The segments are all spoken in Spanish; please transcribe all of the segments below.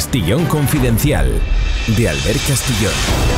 Castillón Confidencial, de Albert Castillón.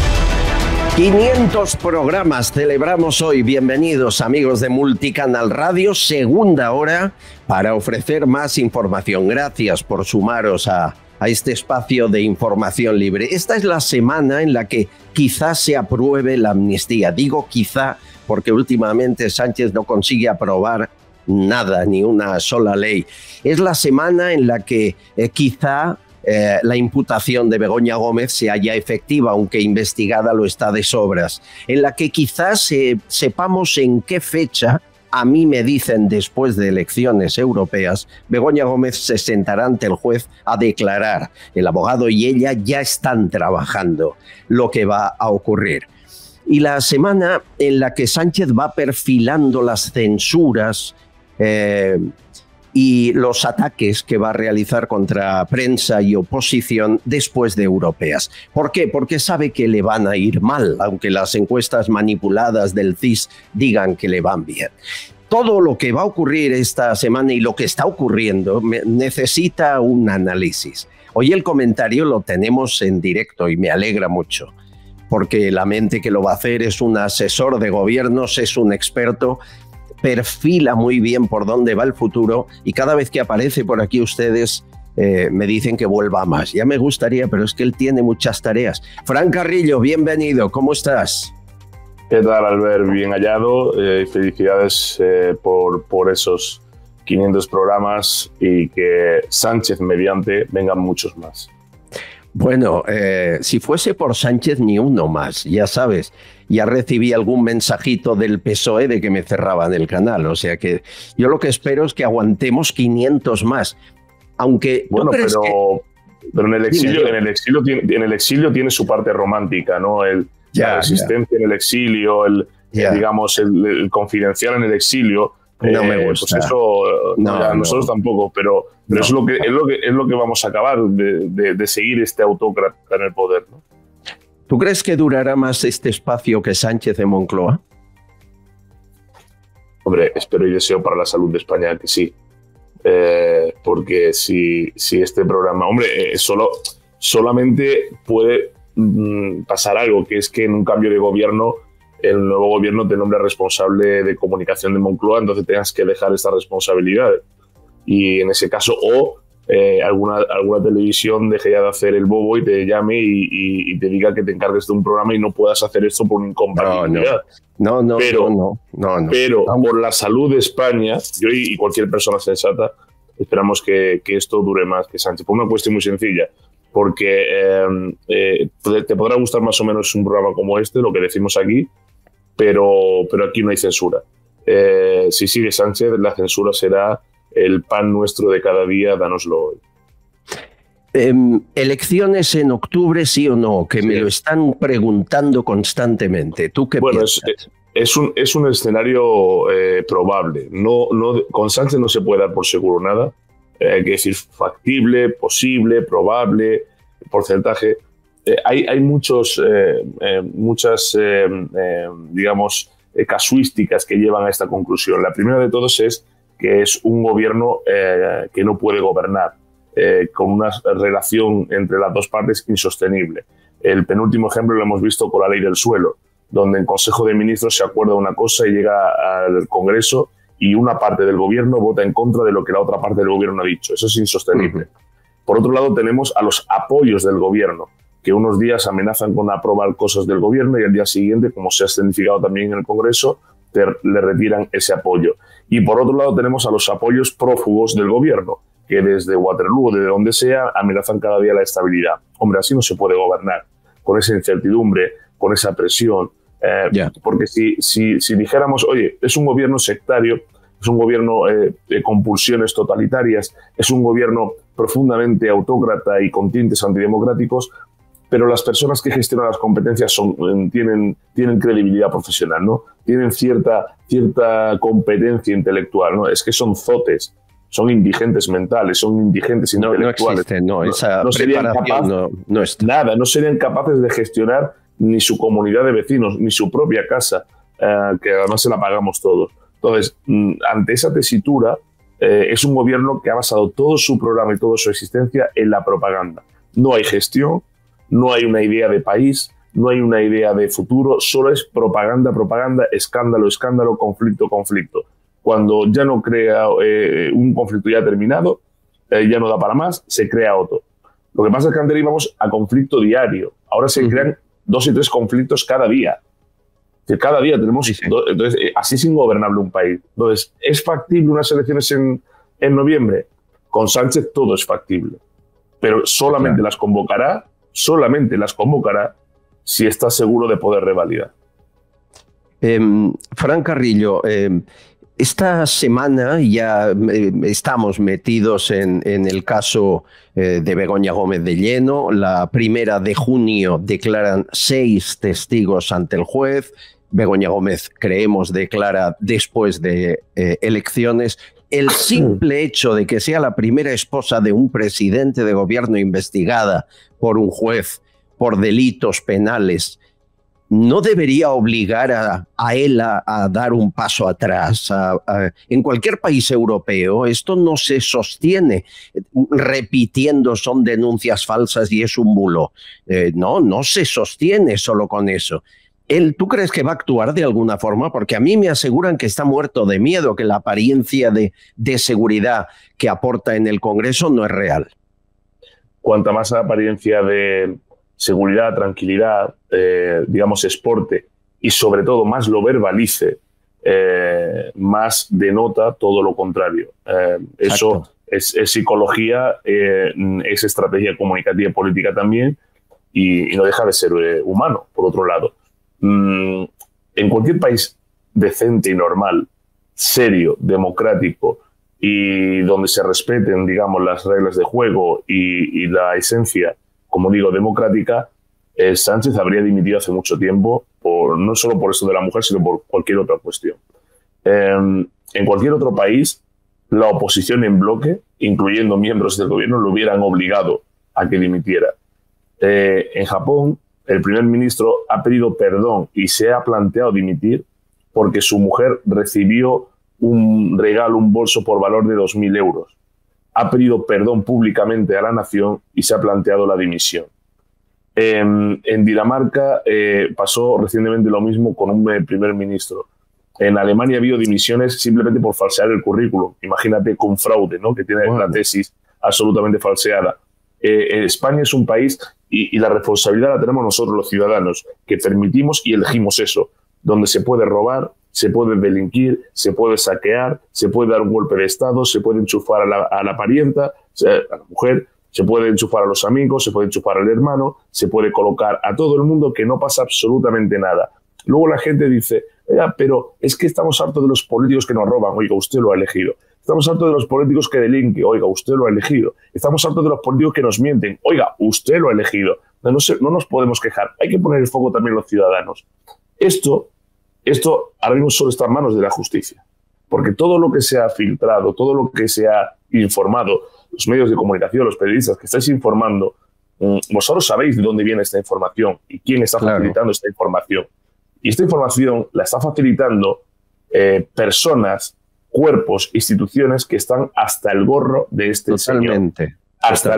500 programas celebramos hoy. Bienvenidos, amigos de Multicanal Radio, segunda hora para ofrecer más información. Gracias por sumaros a este espacio de información libre. Esta es la semana en la que quizás se apruebe la amnistía. Digo quizá porque últimamente Sánchez no consigue aprobar nada, ni una sola ley. Es la semana en la que quizá la imputación de Begoña Gómez se haya efectiva, aunque investigada lo está de sobras, en la que quizás sepamos en qué fecha, a mí me dicen después de elecciones europeas, Begoña Gómez se sentará ante el juez a declarar. El abogado y ella ya están trabajando lo que va a ocurrir. Y la semana en la que Sánchez va perfilando las censuras y los ataques que va a realizar contra prensa y oposición después de europeas. ¿Por qué? Porque sabe que le van a ir mal, aunque las encuestas manipuladas del CIS digan que le van bien. Todo lo que va a ocurrir esta semana y lo que está ocurriendo necesita un análisis. Hoy el comentario lo tenemos en directo y me alegra mucho, porque la mente que lo va a hacer es un asesor de gobiernos, es un experto, perfila muy bien por dónde va el futuro y cada vez que aparece por aquí ustedes me dicen que vuelva más. Ya me gustaría, pero es que él tiene muchas tareas. Fran Carrillo, bienvenido, ¿cómo estás? ¿Qué tal, Albert? Bien hallado. Felicidades por esos 500 programas y que Sánchez mediante vengan muchos más. Bueno, si fuese por Sánchez ni uno más, ya sabes. Ya recibí algún mensajito del PSOE de que me cerraban el canal. O sea que yo lo que espero es que aguantemos 500 más. Aunque bueno, pero en el exilio tiene su parte romántica, ¿no? La resistencia en el exilio, digamos, el confidencial en el exilio. No me gusta. Pues eso, nosotros tampoco, pero es lo que vamos a acabar de seguir este autócrata en el poder, ¿no? ¿Tú crees que durará más este espacio que Sánchez en Moncloa? Hombre, espero y deseo para la salud de España que sí. Porque si este programa... Hombre, solamente puede pasar algo, que es que en un cambio de gobierno, el nuevo gobierno te nombra responsable de comunicación de Moncloa, entonces tengas que dejar esta responsabilidad. Y en ese caso, alguna televisión deje ya de hacer el bobo y te llame y te diga que te encargues de un programa y no puedas hacer esto por una incompatibilidad. Pero por la salud de España, yo y cualquier persona sensata, esperamos que esto dure más que Sánchez. Por una cuestión muy sencilla, porque te podrá gustar más o menos un programa como este, lo que decimos aquí, pero aquí no hay censura. Si sigue Sánchez, la censura será el pan nuestro de cada día, dánoslo hoy. ¿Elecciones en octubre, sí o no? Que sí. Me lo están preguntando constantemente. ¿Tú qué piensas? Es un escenario probable. Con Sánchez no se puede dar por seguro nada. Hay que decir factible, posible, probable, porcentaje. Hay muchas, digamos, casuísticas que llevan a esta conclusión. La primera de todos es que es un gobierno que no puede gobernar, con una relación entre las dos partes insostenible. El penúltimo ejemplo lo hemos visto con la ley del suelo, donde en Consejo de Ministros se acuerda una cosa y llega al Congreso y una parte del gobierno vota en contra de lo que la otra parte del gobierno ha dicho. Eso es insostenible. Por otro lado, tenemos a los apoyos del gobierno, que unos días amenazan con aprobar cosas del gobierno y al día siguiente, como se ha escenificado también en el Congreso, le retiran ese apoyo. Y por otro lado tenemos a los apoyos prófugos del gobierno, que desde Waterloo o de donde sea amenazan cada día la estabilidad. Hombre, así no se puede gobernar, con esa incertidumbre, con esa presión. Porque si dijéramos, oye, es un gobierno sectario, es un gobierno de compulsiones totalitarias, es un gobierno profundamente autócrata y con tintes antidemocráticos, pero las personas que gestionan las competencias tienen credibilidad profesional, ¿no? Tienen cierta competencia intelectual, ¿no? Es que son zotes, son indigentes mentales, son indigentes intelectuales. Esa preparación no está. Nada, no serían capaces de gestionar ni su comunidad de vecinos, ni su propia casa, que además se la pagamos todos. Entonces, ante esa tesitura, es un gobierno que ha basado todo su programa y toda su existencia en la propaganda. no hay gestión, no hay una idea de país, no hay una idea de futuro, solo es propaganda, propaganda, escándalo, escándalo, conflicto, conflicto. Cuando ya no crea un conflicto ya terminado, ya no da para más, se crea otro. Lo que pasa es que antes íbamos a conflicto diario. Ahora se crean 2 y 3 conflictos cada día. Cada día tenemos... Entonces, así es ingobernable un país. Entonces, ¿es factible unas elecciones en noviembre? Con Sánchez todo es factible. Pero solamente las convocará si está seguro de poder revalidar. Fran Carrillo, esta semana ya estamos metidos en el caso de Begoña Gómez de lleno. La 1 de junio declaran 6 testigos ante el juez. Begoña Gómez, creemos, declara después de elecciones. El simple hecho de que sea la primera esposa de un presidente de gobierno investigada por un juez por delitos penales no debería obligar a él a dar un paso atrás. En cualquier país europeo esto no se sostiene repitiendo son denuncias falsas y es un bulo. No se sostiene solo con eso. ¿Tú crees que va a actuar de alguna forma? Porque a mí me aseguran que está muerto de miedo, que la apariencia de seguridad que aporta en el Congreso no es real. Cuanta más apariencia de seguridad, tranquilidad, digamos, exporte y sobre todo más lo verbalice, más denota todo lo contrario. Eso es psicología, es estrategia comunicativa y política también y no deja de ser humano, por otro lado. En cualquier país decente y normal, serio, democrático y donde se respeten, digamos, las reglas de juego y la esencia, como digo, democrática, Sánchez habría dimitido hace mucho tiempo, no solo por eso de la mujer, sino por cualquier otra cuestión. En cualquier otro país, la oposición en bloque, incluyendo miembros del gobierno, lo hubieran obligado a que dimitiera. En Japón, el primer ministro ha pedido perdón y se ha planteado dimitir porque su mujer recibió un regalo, un bolso por valor de 2.000 euros. Ha pedido perdón públicamente a la nación y se ha planteado la dimisión. En Dinamarca pasó recientemente lo mismo con un primer ministro. En Alemania ha habido dimisiones simplemente por falsear el currículum. Imagínate con fraude, ¿no? Que tiene la tesis absolutamente falseada. España es un país y la responsabilidad la tenemos nosotros los ciudadanos, que permitimos y elegimos eso, donde se puede robar, se puede delinquir, se puede saquear, se puede dar un golpe de Estado, se puede enchufar a la parienta, a la mujer, se puede enchufar a los amigos, se puede enchufar al hermano, se puede colocar a todo el mundo, que no pasa absolutamente nada. Luego la gente dice, pero es que estamos hartos de los políticos que nos roban. Oiga, usted lo ha elegido. Estamos hartos de los políticos que delinquen. Oiga, usted lo ha elegido. Estamos hartos de los políticos que nos mienten. Oiga, usted lo ha elegido. No nos podemos quejar. Hay que poner el foco también los ciudadanos. Esto ahora mismo solo está en manos de la justicia. Porque todo lo que se ha filtrado, todo lo que se ha informado, los medios de comunicación, los periodistas que estáis informando, vosotros sabéis de dónde viene esta información y quién está facilitando esta información. Y esta información la está facilitando personas, cuerpos, instituciones que están hasta el gorro de este señor. Hasta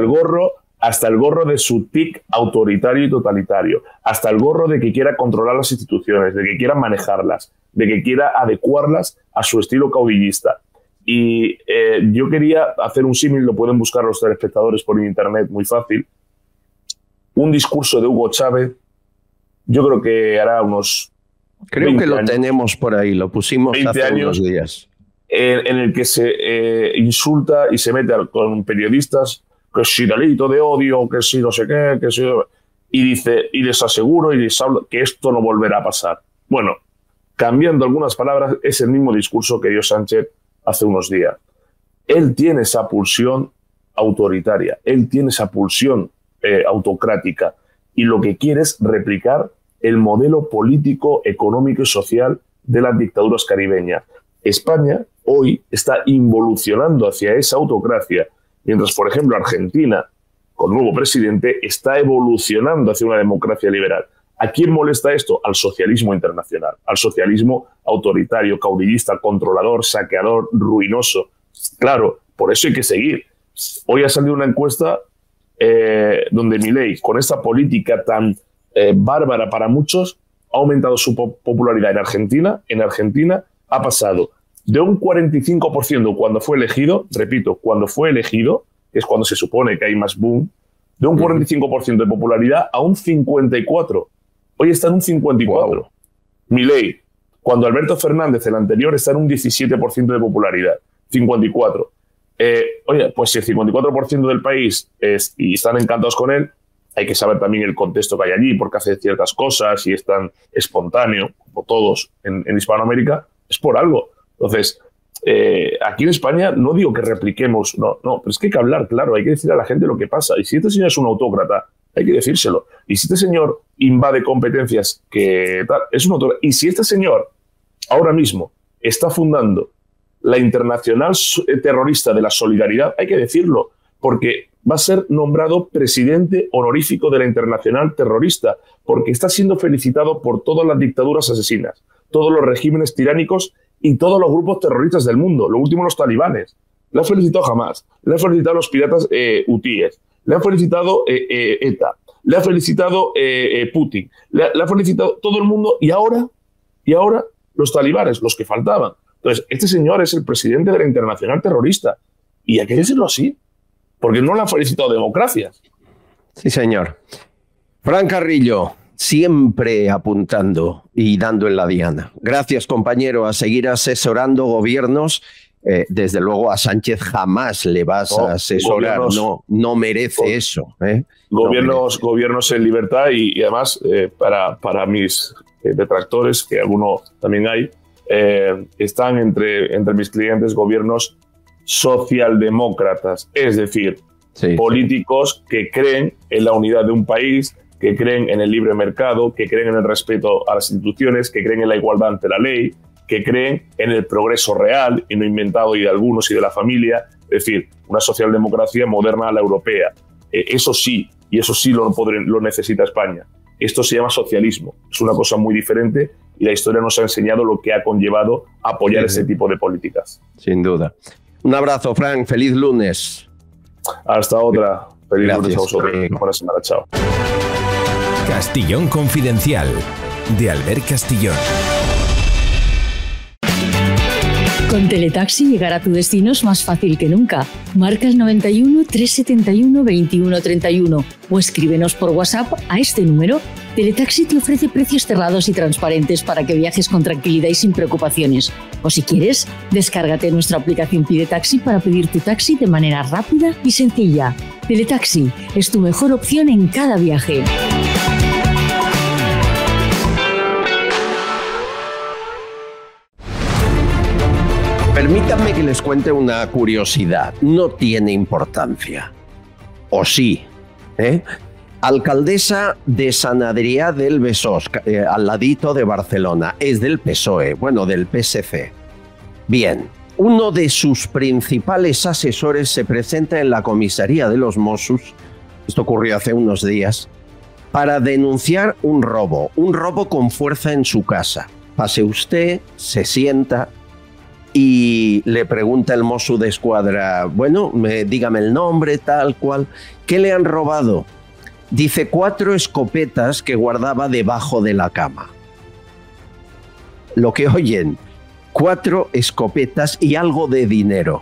el gorro de su tic autoritario y totalitario. Hasta el gorro de que quiera controlar las instituciones, de que quiera manejarlas, de que quiera adecuarlas a su estilo caudillista. Y yo quería hacer un símil, lo pueden buscar los telespectadores por internet, muy fácil. Un discurso de Hugo Chávez, yo creo que hará unos... Creo que lo tenemos por ahí, lo pusimos hace unos días. En el que se insulta y se mete con periodistas, que si delito de odio, que si no sé qué, que si... Y dice, y les aseguro y les hablo que esto no volverá a pasar. Bueno, cambiando algunas palabras, es el mismo discurso que dio Sánchez hace unos días. Él tiene esa pulsión autoritaria, él tiene esa pulsión autocrática, y lo que quiere es replicar el modelo político, económico y social de las dictaduras caribeñas. España hoy está involucionando hacia esa autocracia, mientras, por ejemplo, Argentina, con nuevo presidente, está evolucionando hacia una democracia liberal. ¿A quién molesta esto? Al socialismo internacional, al socialismo autoritario, caudillista, controlador, saqueador, ruinoso. Claro, por eso hay que seguir. Hoy ha salido una encuesta donde Milei, con esta política tan bárbara para muchos, ha aumentado su popularidad en Argentina. En Argentina ha pasado de un 45% cuando fue elegido, repito, cuando fue elegido, que es cuando se supone que hay más boom, de un 45% de popularidad a un 54%. Hoy está en un 54%. Wow. Milei, cuando Alberto Fernández, el anterior, está en un 17% de popularidad. 54%. Oye, pues si el 54% del país y están encantados con él, hay que saber también el contexto que hay allí, porque hace ciertas cosas y es tan espontáneo, como todos en Hispanoamérica, es por algo. Entonces, aquí en España no digo que repliquemos, no, pero es que hay que hablar, claro, hay que decir a la gente lo que pasa. Y si este señor es un autócrata, hay que decírselo. Y si este señor invade competencias, que tal, es un autócrata. Y si este señor ahora mismo está fundando la Internacional Terrorista de la Solidaridad, hay que decirlo, porque va a ser nombrado presidente honorífico de la Internacional Terrorista, porque está siendo felicitado por todas las dictaduras asesinas, todos los regímenes tiránicos y todos los grupos terroristas del mundo, lo último los talibanes. Le han felicitado Hamas, le han felicitado los piratas hutíes, le han felicitado ETA, le ha felicitado Putin, le ha felicitado todo el mundo y ahora los talibanes, los que faltaban. Entonces, este señor es el presidente de la Internacional Terrorista y hay que decirlo así, porque no le han felicitado democracias. Sí, señor. Fran Carrillo, siempre apuntando y dando en la diana. Gracias, compañero, a seguir asesorando gobiernos. Desde luego a Sánchez jamás le vas a asesorar, no merece eso. Gobiernos en libertad y además para mis detractores, que algunos también hay, están entre mis clientes gobiernos socialdemócratas, es decir, políticos que creen en la unidad de un país, que creen en el libre mercado, que creen en el respeto a las instituciones, que creen en la igualdad ante la ley, que creen en el progreso real y no inventado y de algunos y de la familia, es decir, una socialdemocracia moderna a la europea. Eso sí, y eso sí lo necesita España. Esto se llama socialismo, es una cosa muy diferente y la historia nos ha enseñado lo que ha conllevado apoyar ese tipo de políticas. Sin duda. Un abrazo, Fran, feliz lunes. Hasta otra. Feliz lunes a vosotros. Buena semana, chao. Castillón Confidencial, de Albert Castillón. Con Teletaxi llegar a tu destino es más fácil que nunca. Marca el 91 371 2131 o escríbenos por WhatsApp a este número. Teletaxi te ofrece precios cerrados y transparentes para que viajes con tranquilidad y sin preocupaciones. O si quieres, descárgate nuestra aplicación Pide Taxi para pedir tu taxi de manera rápida y sencilla. Teletaxi es tu mejor opción en cada viaje. Permítanme que les cuente una curiosidad. No tiene importancia. ¿O sí? Alcaldesa de Sant Adrià del Besòs, al ladito de Barcelona. Es del PSOE, bueno, del PSC. Bien, uno de sus principales asesores se presenta en la comisaría de los Mossos, esto ocurrió hace unos días, para denunciar un robo con fuerza en su casa. Pase usted, se sienta y le pregunta el Mosso de Escuadra, bueno, dígame el nombre, tal cual, ¿qué le han robado? Dice 4 escopetas que guardaba debajo de la cama. Lo que oyen, 4 escopetas y algo de dinero.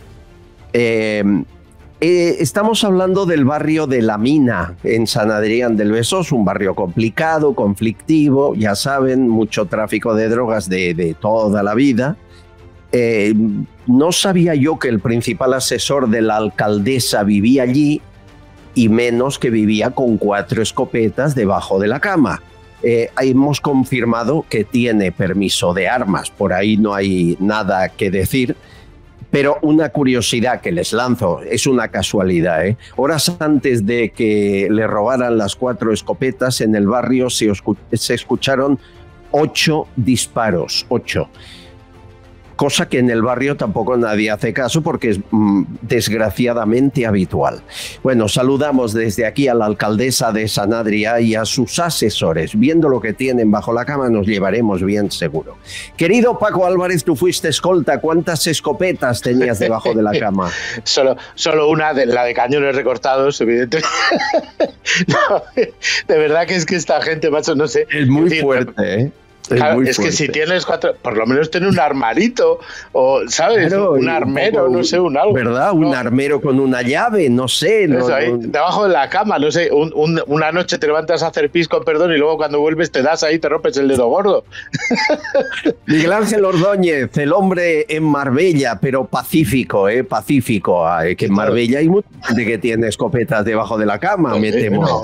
Estamos hablando del barrio de La Mina, en Sant Adrià del Besòs, un barrio complicado, conflictivo, ya saben, mucho tráfico de drogas de toda la vida. No sabía yo que el principal asesor de la alcaldesa vivía allí y menos que vivía con 4 escopetas debajo de la cama. Hemos confirmado que tiene permiso de armas, por ahí no hay nada que decir, pero una curiosidad que les lanzo, es una casualidad, horas antes de que le robaran las 4 escopetas en el barrio se escucharon 8 disparos, 8. cosa que en el barrio tampoco nadie hace caso porque es desgraciadamente habitual. Bueno, saludamos desde aquí a la alcaldesa de Sant Adrià y a sus asesores. Viendo lo que tienen bajo la cama nos llevaremos bien seguro. Querido Paco Álvarez, tú fuiste escolta. ¿Cuántas escopetas tenías debajo de la cama? Solo una, la de cañones recortados, evidentemente. No, de verdad que es que esta gente, macho, no sé. Es muy fuerte, ¿eh? Claro, es que si tienes 4, por lo menos ten un armarito, o, ¿sabes? Claro, un armero, no sé, un algo. ¿Verdad? Un armero con una llave, no sé. Debajo de la cama, no sé, una noche te levantas a hacer pis, con perdón, y luego cuando vuelves te das ahí, te rompes el dedo gordo. Miguel Ángel Ordóñez, el hombre en Marbella, pero pacífico, pacífico. Que en Marbella hay mucha gente que tiene escopetas debajo de la cama, me temo.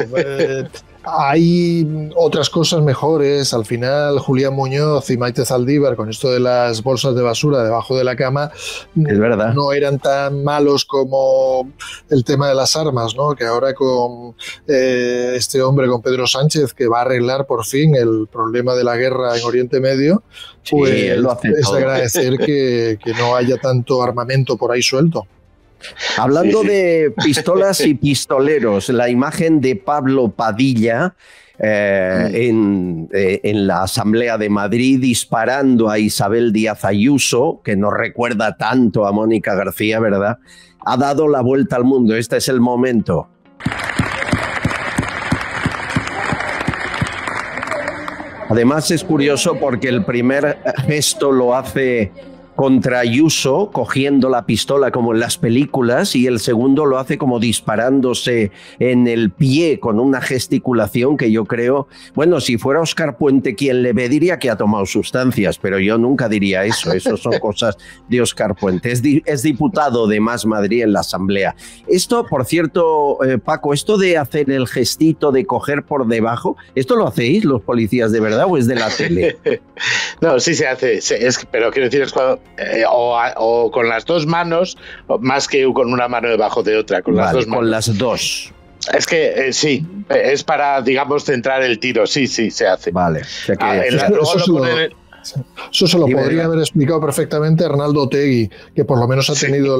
Hay otras cosas mejores. Al final, Julián Muñoz y Maite Zaldívar, con esto de las bolsas de basura debajo de la cama, es verdad, no eran tan malos como el tema de las armas, ¿no? Que ahora con este hombre, con Pedro Sánchez, que va a arreglar por fin el problema de la guerra en Oriente Medio, pues sí, él lo hace es todo. Agradecer que no haya tanto armamento por ahí suelto. Hablando de pistolas y pistoleros, la imagen de Pablo Padilla en la Asamblea de Madrid disparando a Isabel Díaz Ayuso, que nos recuerda tanto a Mónica García, ¿verdad? Ha dado la vuelta al mundo. Este es el momento. Además es curioso porque el primer gesto lo hace contra Ayuso, cogiendo la pistola como en las películas, y el segundo lo hace como disparándose en el pie con una gesticulación que yo creo, bueno, si fuera Óscar Puente quien le ve, diría que ha tomado sustancias, pero yo nunca diría eso. Eso son cosas de Óscar Puente. Es diputado de Más Madrid en la Asamblea. Esto, por cierto, Paco, esto de hacer el gestito de coger por debajo, ¿esto lo hacéis los policías de verdad o es de la tele? No, sí se hace, pero quiero decir, es cuando o con las dos manos, más que con una mano debajo de otra, con las dos manos. Con las dos. Es que sí, es para, digamos, centrar el tiro, sí, se hace. Vale. O sea que eso se lo podría haber explicado perfectamente Arnaldo Otegi, que por lo menos ha tenido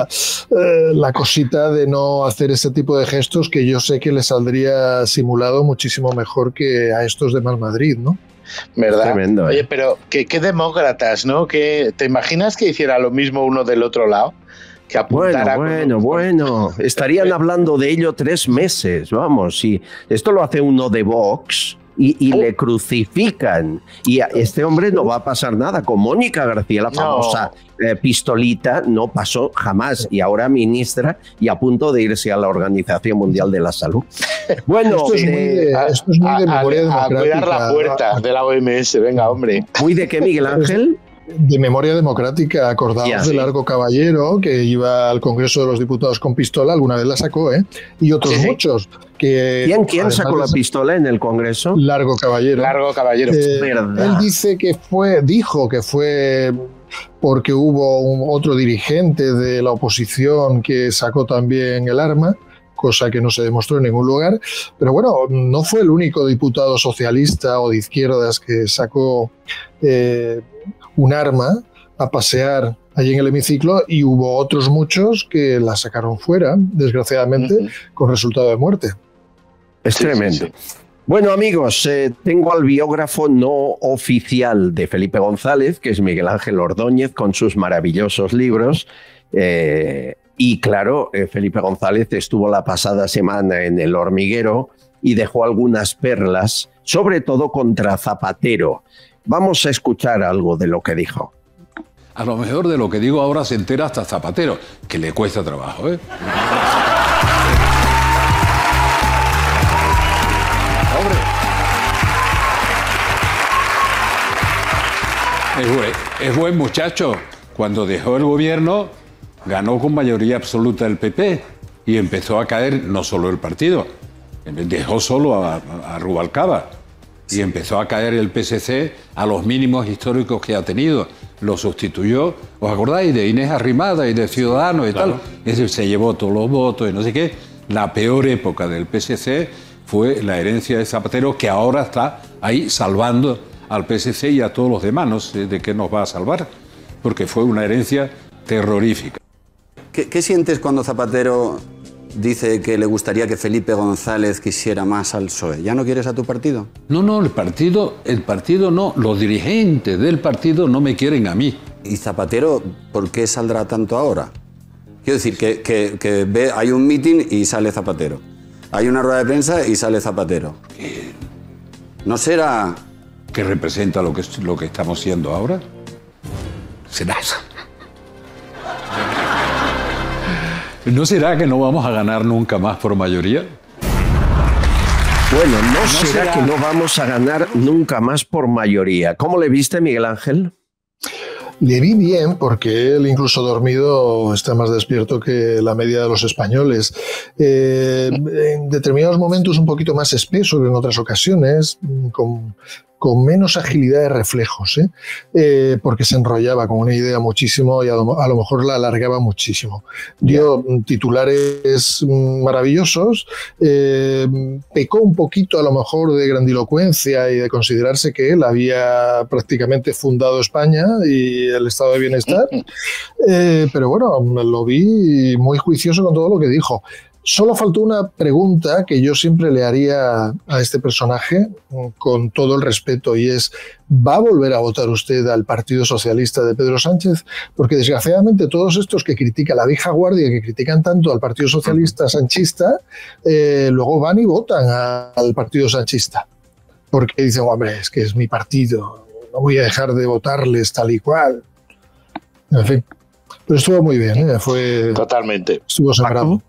la cosita de no hacer ese tipo de gestos, que yo sé que le saldría simulado muchísimo mejor que a estos de Más Madrid, ¿no? ¿Verdad? Tremendo, Oye, pero qué demócratas, ¿no? ¿Te imaginas que hiciera lo mismo uno del otro lado? Que apuntara bueno. Estarían hablando de ello 3 meses, vamos. Si esto lo hace uno de Vox y le crucifican. Y a este hombre no va a pasar nada. Con Mónica García, la famosa pistolita, no pasó jamás. Y ahora ministra y a punto de irse a la Organización Mundial de la Salud. Bueno, esto es muy de memoria democrática. A cuidar la puerta de la OMS, venga, hombre. ¿Muy de qué, Miguel Ángel? De memoria democrática. Acordaos de Largo Caballero, que iba al Congreso de los Diputados con pistola, alguna vez la sacó, y otros muchos. ¿Quién sacó la pistola en el Congreso? Largo Caballero. Largo Caballero. Él dijo que fue porque hubo otro dirigente de la oposición que sacó también el arma, cosa que no se demostró en ningún lugar. Pero bueno, no fue el único diputado socialista o de izquierdas que sacó un arma a pasear allí en el hemiciclo, y hubo otros muchos que la sacaron fuera, desgraciadamente, con resultado de muerte. Es tremendo. Sí. Bueno, amigos, tengo al biógrafo no oficial de Felipe González, que es Miguel Ángel Ordóñez, con sus maravillosos libros. Y claro, Felipe González estuvo la pasada semana en El Hormiguero y dejó algunas perlas, sobre todo contra Zapatero. Vamos a escuchar algo de lo que dijo. A lo mejor de lo que digo ahora se entera hasta Zapatero, que le cuesta trabajo, ¿eh? Hombre, es buen muchacho. Cuando dejó el gobierno, ganó con mayoría absoluta el PP y empezó a caer no solo el partido, dejó solo a Rubalcaba. Y empezó a caer el PSC a los mínimos históricos que ha tenido. Lo sustituyó, ¿os acordáis? De Inés Arrimada y de Ciudadanos y tal. Ese se llevó todos los votos y no sé qué. La peor época del PSC fue la herencia de Zapatero, que ahora está ahí salvando al PSC y a todos los demás. No sé de qué nos va a salvar. porque fue una herencia terrorífica. ¿Qué sientes cuando Zapatero dice que le gustaría que Felipe González quisiera más al PSOE? ¿Ya no quieres a tu partido? No, el partido no, los dirigentes del partido no me quieren a mí. ¿Y Zapatero por qué saldrá tanto ahora? Quiero decir, que hay un mitin y sale Zapatero. Hay una rueda de prensa y sale Zapatero. ¿No será...? ¿Que representa lo que estamos siendo ahora? ¿Será eso? ¿No será que no vamos a ganar nunca más por mayoría? Bueno, ¿no será que no vamos a ganar nunca más por mayoría? ¿Cómo le viste, Miguel Ángel? Le vi bien porque él, incluso dormido, está más despierto que la media de los españoles. En determinados momentos un poquito más espeso que en otras ocasiones, con menos agilidad de reflejos, porque se enrollaba con una idea muchísimo y a lo mejor la alargaba muchísimo. Dio titulares maravillosos, pecó un poquito a lo mejor de grandilocuencia y de considerarse que él había prácticamente fundado España y el estado de bienestar, pero bueno, lo vi muy juicioso con todo lo que dijo. Solo faltó una pregunta que yo siempre le haría a este personaje, con todo el respeto, y es: ¿va a volver a votar usted al Partido Socialista de Pedro Sánchez? Porque desgraciadamente todos estos que critican, la vieja guardia, que critican tanto al Partido Socialista sanchista, luego van y votan al Partido sanchista. Porque dicen, hombre, es que es mi partido, no voy a dejar de votarles tal y cual. En fin, pero estuvo muy bien, fue... Totalmente. Estuvo sagrado.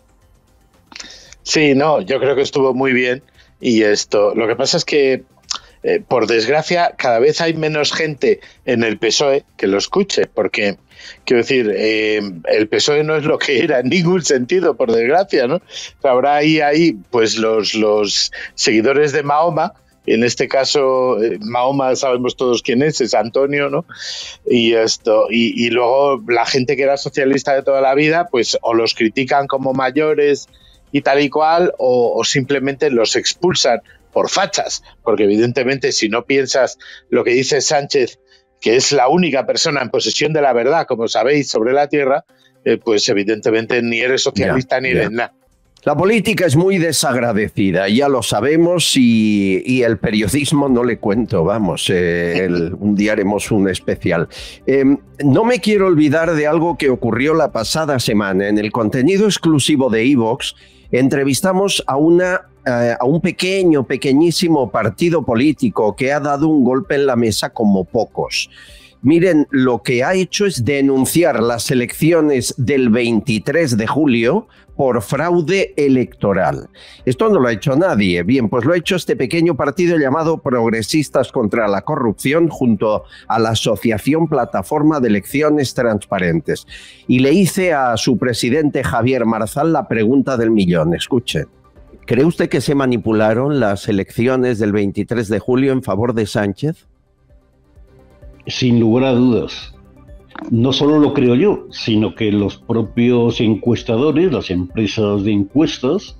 Sí, no, yo creo que estuvo muy bien y lo que pasa es que, por desgracia, cada vez hay menos gente en el PSOE que lo escuche, porque, quiero decir, el PSOE no es lo que era en ningún sentido, por desgracia, ¿no? Habrá ahí pues los seguidores de Mahoma. En este caso, Mahoma sabemos todos quién es Antonio, ¿no? Y luego la gente que era socialista de toda la vida, pues o los critican como mayores y tal y cual, o simplemente los expulsan por fachas, porque evidentemente si no piensas lo que dice Sánchez, que es la única persona en posesión de la verdad, como sabéis, sobre la tierra, pues evidentemente ni eres socialista ni eres nada. La política es muy desagradecida, ya lo sabemos, y el periodismo no le cuento, vamos, un día haremos un especial. No me quiero olvidar de algo que ocurrió la pasada semana. En el contenido exclusivo de iVox entrevistamos a un pequeñísimo partido político que ha dado un golpe en la mesa como pocos. Miren, lo que ha hecho es denunciar las elecciones del 23 de julio por fraude electoral. Esto no lo ha hecho nadie. Bien, pues lo ha hecho este pequeño partido llamado Progresistas contra la Corrupción junto a la Asociación Plataforma de Elecciones Transparentes. Y le hice a su presidente Javier Marzal la pregunta del millón. Escuche. ¿Cree usted que se manipularon las elecciones del 23 de julio en favor de Sánchez? Sin lugar a dudas. No solo lo creo yo, sino que los propios encuestadores, las empresas de encuestas,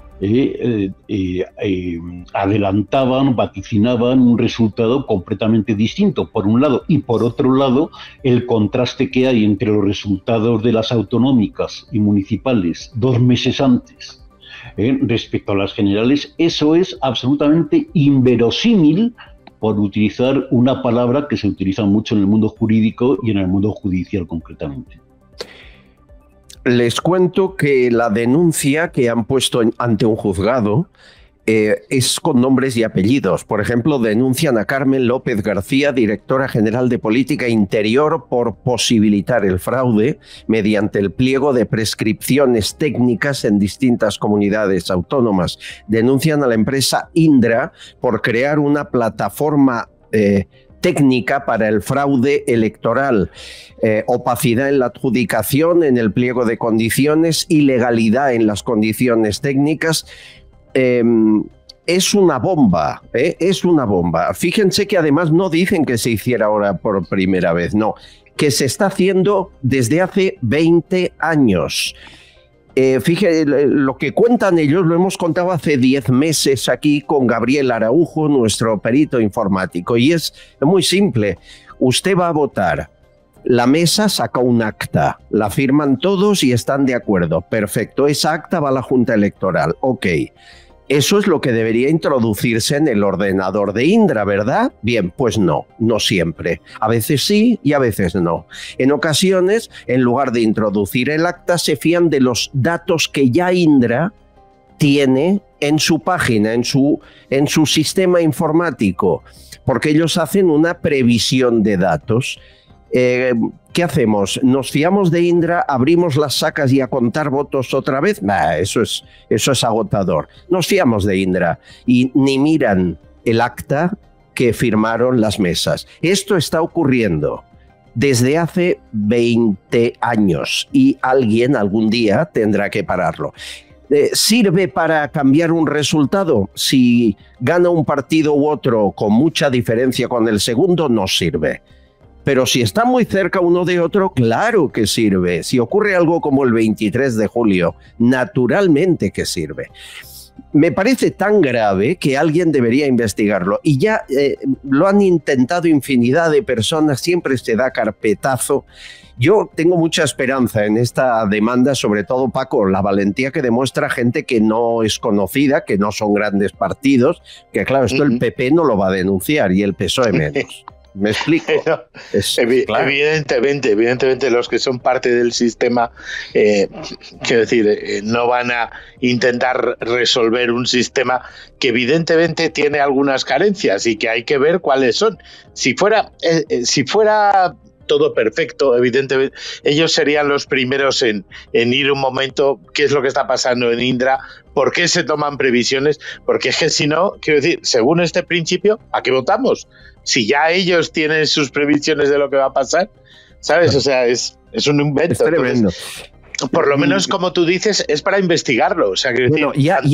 adelantaban, vaticinaban un resultado completamente distinto, por un lado, y por otro lado, el contraste que hay entre los resultados de las autonómicas y municipales 2 meses antes respecto a las generales, eso es absolutamente inverosímil, por utilizar una palabra que se utiliza mucho en el mundo jurídico y en el mundo judicial concretamente. Les cuento que la denuncia que han puesto ante un juzgado es con nombres y apellidos. Por ejemplo, denuncian a Carmen López García, directora general de Política Interior, por posibilitar el fraude mediante el pliego de prescripciones técnicas en distintas comunidades autónomas. Denuncian a la empresa Indra por crear una plataforma técnica para el fraude electoral, opacidad en la adjudicación, en el pliego de condiciones, ilegalidad en las condiciones técnicas. Es una bomba, es una bomba. Fíjense que además no dicen que se hiciera ahora por primera vez, no, que se está haciendo desde hace 20 años. Fíjense, lo que cuentan ellos lo hemos contado hace 10 meses aquí con Gabriel Araujo, nuestro perito informático, y es muy simple. Usted va a votar La mesa saca un acta, la firman todos y están de acuerdo. Perfecto, esa acta va a la Junta Electoral. Ok. Eso es lo que debería introducirse en el ordenador de Indra, ¿verdad? Bien, pues no siempre. A veces sí y a veces no. En ocasiones, en lugar de introducir el acta, se fían de los datos que ya Indra tiene en su página, en su sistema informático, porque ellos hacen una previsión de datos. ¿Qué hacemos? ¿Nos fiamos de Indra, abrimos las sacas y a contar votos otra vez? Eso es agotador. Nos fiamos de Indra y ni miran el acta que firmaron las mesas. Esto está ocurriendo desde hace 20 años y alguien algún día tendrá que pararlo. ¿Sirve para cambiar un resultado? Si gana un partido u otro con mucha diferencia con el segundo, no sirve. Pero si está muy cerca uno de otro, claro que sirve. Si ocurre algo como el 23 de julio, naturalmente que sirve. Me parece tan grave que alguien debería investigarlo. Y ya lo han intentado infinidad de personas, siempre se da carpetazo. Yo tengo mucha esperanza en esta demanda, sobre todo, Paco, la valentía que demuestra gente que no es conocida, que no son grandes partidos, que claro, esto el PP no lo va a denunciar y el PSOE menos. ¿Me explico? Claro. Evidentemente los que son parte del sistema, quiero decir, no van a intentar resolver un sistema que evidentemente tiene algunas carencias y que hay que ver cuáles son. Si fuera todo perfecto, evidentemente, ellos serían los primeros en ir un momento, qué es lo que está pasando en Indra, por qué se toman previsiones, porque es que si no, quiero decir, según este principio, ¿a qué votamos? Si ya ellos tienen sus previsiones de lo que va a pasar, ¿sabes? O sea, es un invento. Es tremendo. Entonces, por lo menos, como tú dices, es para investigarlo. O sea, quiero decir,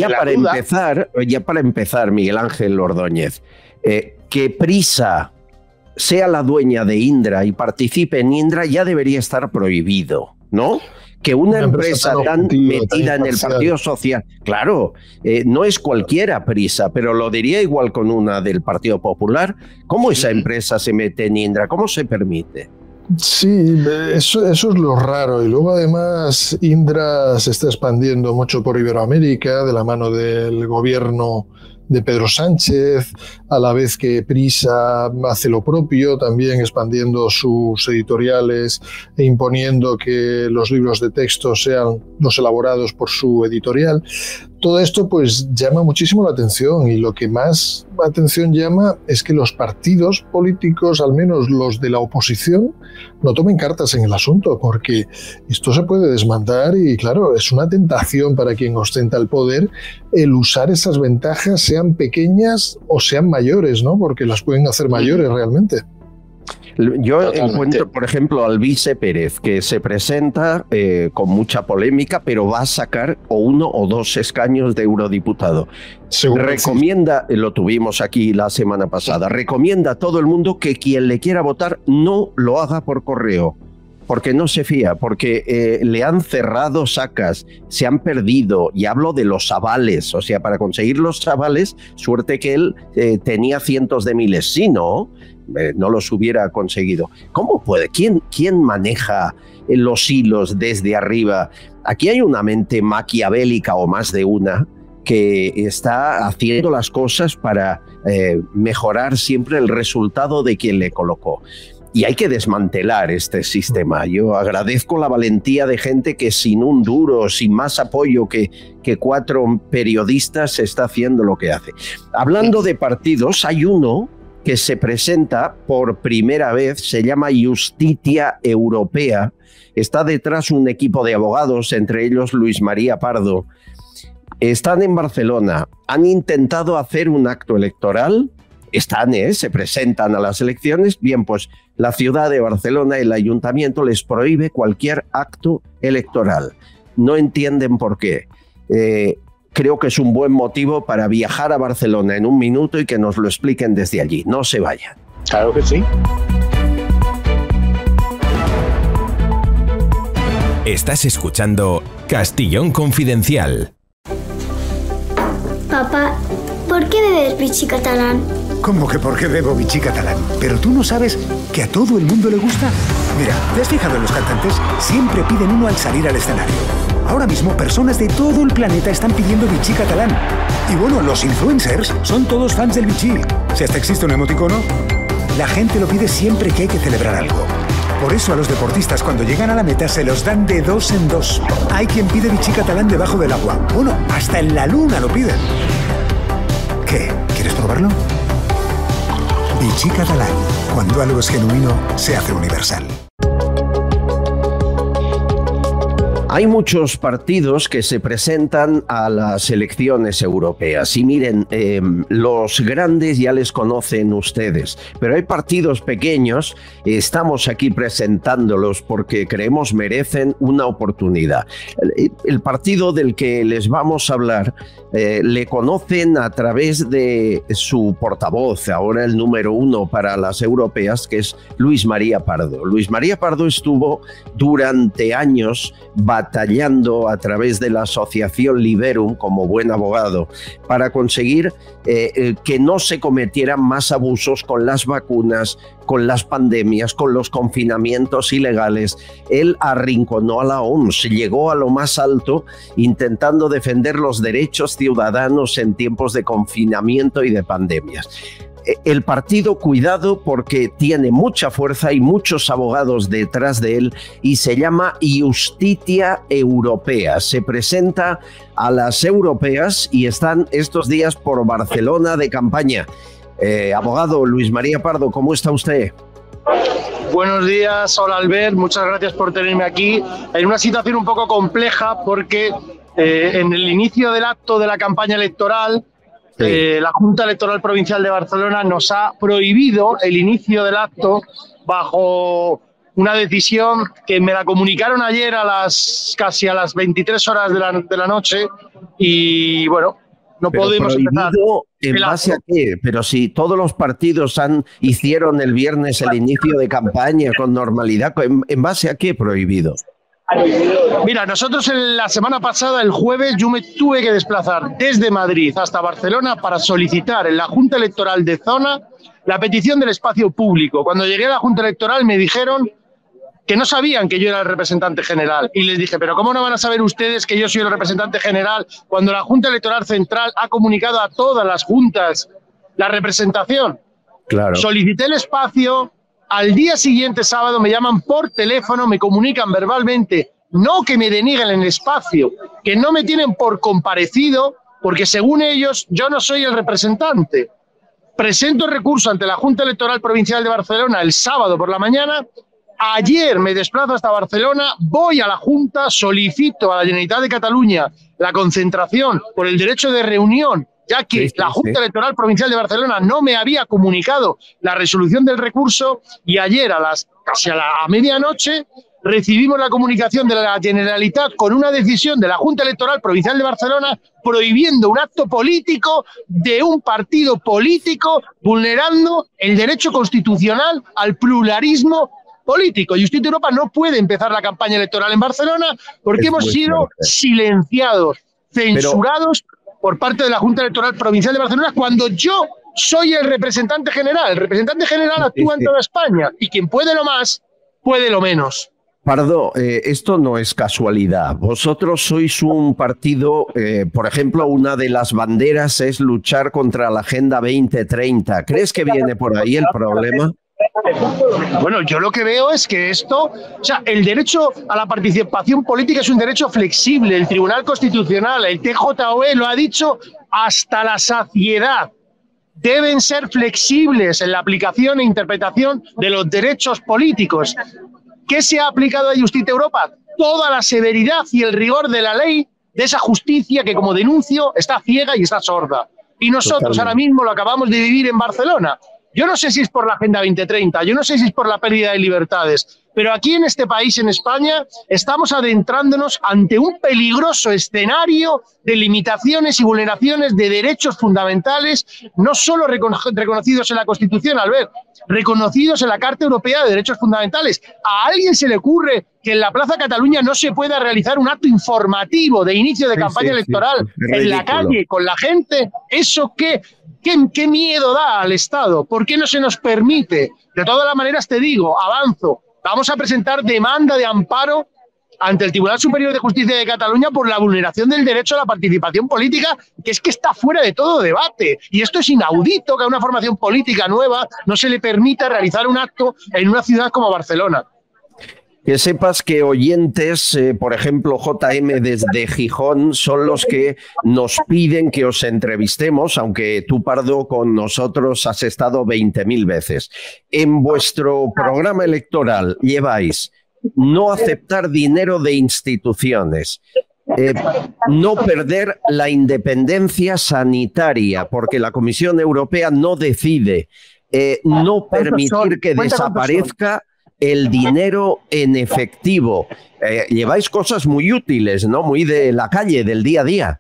ya para empezar, Miguel Ángel Ordóñez, que Prisa sea la dueña de Indra y participe en Indra ya debería estar prohibido, ¿no? Que una empresa tan metida en el Partido Social, claro, no es cualquiera Prisa, pero lo diría igual con una del Partido Popular. ¿Cómo esa empresa se mete en Indra? ¿Cómo se permite? Sí, eso es lo raro. Y luego además Indra se está expandiendo mucho por Iberoamérica de la mano del gobierno de Pedro Sánchez, a la vez que Prisa hace lo propio, también expandiendo sus editoriales e imponiendo que los libros de texto sean los elaborados por su editorial. Todo esto pues llama muchísimo la atención, y lo que más atención llama es que los partidos políticos, al menos los de la oposición, no tomen cartas en el asunto, porque esto se puede desmandar y claro, es una tentación para quien ostenta el poder el usar esas ventajas, sean pequeñas o sean mayores, ¿no? Porque las pueden hacer mayores realmente. Yo encuentro, por ejemplo, al Vice Pérez, que se presenta con mucha polémica, pero va a sacar o 1 o 2 escaños de eurodiputado. Recomienda, lo tuvimos aquí la semana pasada, recomienda a todo el mundo que quien le quiera votar no lo haga por correo, porque no se fía, porque le han cerrado sacas, se han perdido, y hablo de los avales, o sea, para conseguir los avales, suerte que él tenía cientos de miles, si no, no los hubiera conseguido. ¿Cómo puede? ¿Quién maneja los hilos desde arriba? Aquí hay una mente maquiavélica, o más de una, que está haciendo las cosas para mejorar siempre el resultado de quien le colocó. Y hay que desmantelar este sistema. Yo agradezco la valentía de gente que sin un duro, sin más apoyo que 4 periodistas, se está haciendo lo que hace. Hablando de partidos, hay uno que se presenta por primera vez, se llama Justitia Europea. Está detrás un equipo de abogados, entre ellos Luis María Pardo. Están en Barcelona, han intentado hacer un acto electoral, se presentan a las elecciones. Bien, pues la ciudad de Barcelona, el ayuntamiento, les prohíbe cualquier acto electoral. No entienden por qué. Creo que es un buen motivo para viajar a Barcelona en un minuto y que nos lo expliquen desde allí. No se vayan. Claro que sí. Estás escuchando Castellón Confidencial. Papá, ¿por qué bebes vichy catalán? ¿Cómo que por qué bebo vichy catalán? Pero tú no sabes que a todo el mundo le gusta. Mira, ¿te has fijado en los cantantes? Siempre piden uno al salir al escenario. Ahora mismo, personas de todo el planeta están pidiendo Vichy catalán. Y bueno, los influencers son todos fans del Vichy. Si hasta existe un emoticono, la gente lo pide siempre que hay que celebrar algo. Por eso a los deportistas cuando llegan a la meta se los dan de 2 en 2. Hay quien pide Vichy catalán debajo del agua. Bueno, hasta en la luna lo piden. ¿Qué? ¿Quieres probarlo? Vichy catalán. Cuando algo es genuino, se hace universal. Hay muchos partidos que se presentan a las elecciones europeas y miren, los grandes ya les conocen ustedes, pero hay partidos pequeños, estamos aquí presentándolos porque creemos merecen una oportunidad. El partido del que les vamos a hablar le conocen a través de su portavoz, ahora el número 1 para las europeas, que es Luis María Pardo. Luis María Pardo estuvo durante años batallando a través de la asociación Liberum como buen abogado para conseguir que no se cometieran más abusos con las vacunas, con las pandemias, con los confinamientos ilegales. Él arrinconó a la OMS, llegó a lo más alto intentando defender los derechos ciudadanos en tiempos de confinamiento y de pandemias. El partido, cuidado, porque tiene mucha fuerza y muchos abogados detrás de él y se llama Justitia Europea. Se presenta a las europeas y están estos días por Barcelona de campaña. Abogado Luis María Pardo, ¿cómo está usted? Buenos días, hola Albert, muchas gracias por tenerme aquí. En una situación un poco compleja porque en el inicio del acto de la campaña electoral, la Junta Electoral Provincial de Barcelona nos ha prohibido el inicio del acto bajo una decisión que me la comunicaron ayer casi a las 23 horas de la noche y bueno, no podemos empezar. ¿En base a qué? Pero si todos los partidos hicieron el viernes el inicio de campaña con normalidad, ¿en base a qué prohibido? Mira, nosotros la semana pasada, el jueves, yo me tuve que desplazar desde Madrid hasta Barcelona para solicitar en la Junta Electoral de Zona la petición del espacio público. Cuando llegué a la Junta Electoral me dijeron que no sabían que yo era el representante general. Y les dije, pero ¿cómo no van a saber ustedes que yo soy el representante general cuando la Junta Electoral Central ha comunicado a todas las juntas la representación? Claro. Solicité el espacio. Al día siguiente, sábado, me llaman por teléfono, me comunican verbalmente, no que me denieguen el espacio, que no me tienen por comparecido, porque según ellos yo no soy el representante. Presento el recurso ante la Junta Electoral Provincial de Barcelona el sábado por la mañana. Ayer me desplazo hasta Barcelona, voy a la Junta, solicito a la Generalitat de Cataluña la concentración por el derecho de reunión, ya que la Junta Electoral Provincial de Barcelona no me había comunicado la resolución del recurso y ayer casi a medianoche recibimos la comunicación de la Generalitat con una decisión de la Junta Electoral Provincial de Barcelona prohibiendo un acto político de un partido político, vulnerando el derecho constitucional al pluralismo político. Justicia Europa no puede empezar la campaña electoral en Barcelona porque hemos sido silenciados, censurados por parte de la Junta Electoral Provincial de Barcelona cuando yo soy el representante general. El representante general actúa en toda España y quien puede lo más, puede lo menos. Pardo, esto no es casualidad. Vosotros sois un partido, por ejemplo, una de las banderas es luchar contra la Agenda 2030. ¿Crees que viene por ahí el problema? Bueno, yo lo que veo es que el derecho a la participación política es un derecho flexible. El Tribunal Constitucional, el TJOE lo ha dicho hasta la saciedad. Deben ser flexibles en la aplicación e interpretación de los derechos políticos. ¿Qué se ha aplicado a Justicia Europa? Toda la severidad y el rigor de la ley, de esa justicia que, como denuncio, está ciega y está sorda. Y nosotros ahora mismo lo acabamos de vivir en Barcelona. Yo no sé si es por la Agenda 2030, yo no sé si es por la pérdida de libertades, pero aquí en este país, en España, estamos adentrándonos ante un peligroso escenario de limitaciones y vulneraciones de derechos fundamentales, no solo reconocidos en la Constitución, Albert, reconocidos en la Carta Europea de Derechos Fundamentales. ¿A alguien se le ocurre que en la Plaza Cataluña no se pueda realizar un acto informativo de inicio de campaña electoral en la calle, con la gente? ¿Eso qué miedo da al Estado? ¿Por qué no se nos permite De todas las maneras, te digo, avanzo, vamos a presentar demanda de amparo ante el Tribunal Superior de Justicia de Cataluña por la vulneración del derecho a la participación política, que es que está fuera de todo debate. Y esto es inaudito, que a una formación política nueva no se le permita realizar un acto en una ciudad como Barcelona. Que sepas que oyentes, por ejemplo, JM desde Gijón, son los que nos piden que os entrevistemos, aunque tú, Pardo, con nosotros has estado 20.000 veces. En vuestro programa electoral lleváis no aceptar dinero de instituciones, no perder la independencia sanitaria, porque la Comisión Europea no decide, no permitir que desaparezca el dinero en efectivo. Lleváis cosas muy útiles, ¿no? Muy de la calle, del día a día.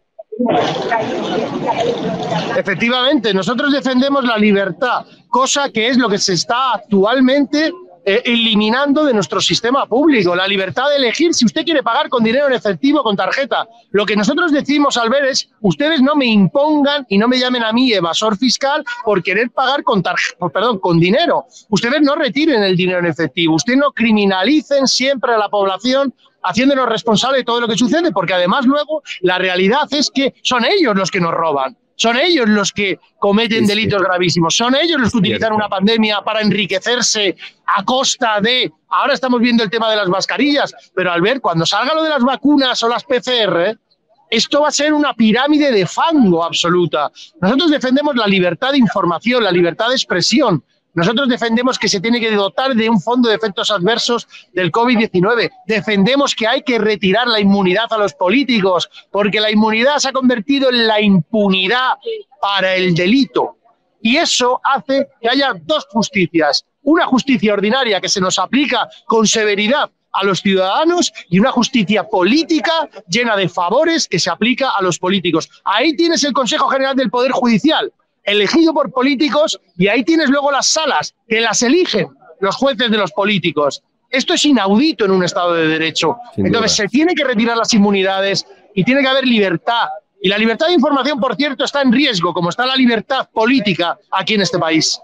Efectivamente, nosotros defendemos la libertad, cosa que es lo que se está actualmente eliminando de nuestro sistema público, la libertad de elegir si usted quiere pagar con dinero en efectivo o con tarjeta. Lo que nosotros decimos al ver es, ustedes no me impongan y no me llamen a mí evasor fiscal por querer pagar con dinero. Ustedes no retiren el dinero en efectivo, ustedes no criminalicen siempre a la población haciéndonos responsable de todo lo que sucede, porque además luego la realidad es que son ellos los que nos roban. Son ellos los que cometen delitos gravísimos, son ellos los que utilizan una pandemia para enriquecerse a costa de... Ahora estamos viendo el tema de las mascarillas, pero al ver, cuando salga lo de las vacunas o las PCR, esto va a ser una pirámide de fango absoluta. Nosotros defendemos la libertad de información, la libertad de expresión. Nosotros defendemos que se tiene que dotar de un fondo de efectos adversos del COVID-19. Defendemos que hay que retirar la inmunidad a los políticos, porque la inmunidad se ha convertido en la impunidad para el delito. Y eso hace que haya dos justicias. Una justicia ordinaria que se nos aplica con severidad a los ciudadanos y una justicia política llena de favores que se aplica a los políticos. Ahí tienes el Consejo General del Poder Judicial, elegido por políticos, y ahí tienes luego las salas, que las eligen los jueces de los políticos. Esto es inaudito en un Estado de Derecho. Entonces se tiene que retirar las inmunidades y tiene que haber libertad. Y la libertad de información, por cierto, está en riesgo, como está la libertad política aquí en este país.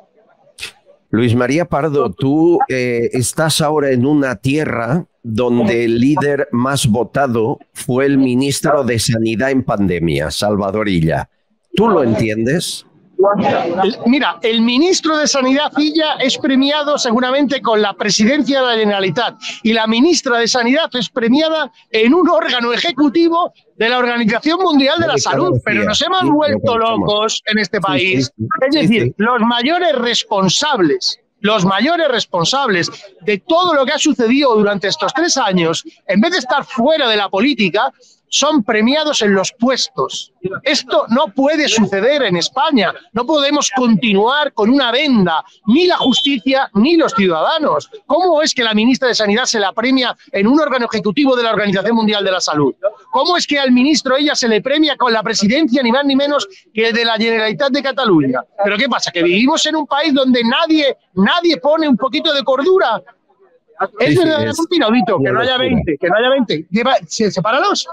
Luis María Pardo, tú estás ahora en una tierra donde el líder más votado fue el ministro de Sanidad en pandemia, Salvador Illa. ¿Tú lo entiendes? Mira, el ministro de Sanidad, Illa, es premiado seguramente con la presidencia de la Generalitat, y la ministra de Sanidad es premiada en un órgano ejecutivo de la Organización Mundial de la Salud. Pero nos hemos vuelto locos en este país. Es decir, los mayores responsables de todo lo que ha sucedido durante estos 3 años, en vez de estar fuera de la política, son premiados en los puestos. Esto no puede suceder en España. No podemos continuar con una venda, ni la justicia ni los ciudadanos. ¿Cómo es que la ministra de Sanidad se la premia en un órgano ejecutivo de la Organización Mundial de la Salud? ¿Cómo es que al ministro Illa se le premia con la presidencia ni más ni menos que de la Generalitat de Cataluña? ¿Pero qué pasa? ¿Que vivimos en un país donde nadie pone un poquito de cordura? Es verdaderamente inaudito que no haya 20, que no haya 20. Sepáralos.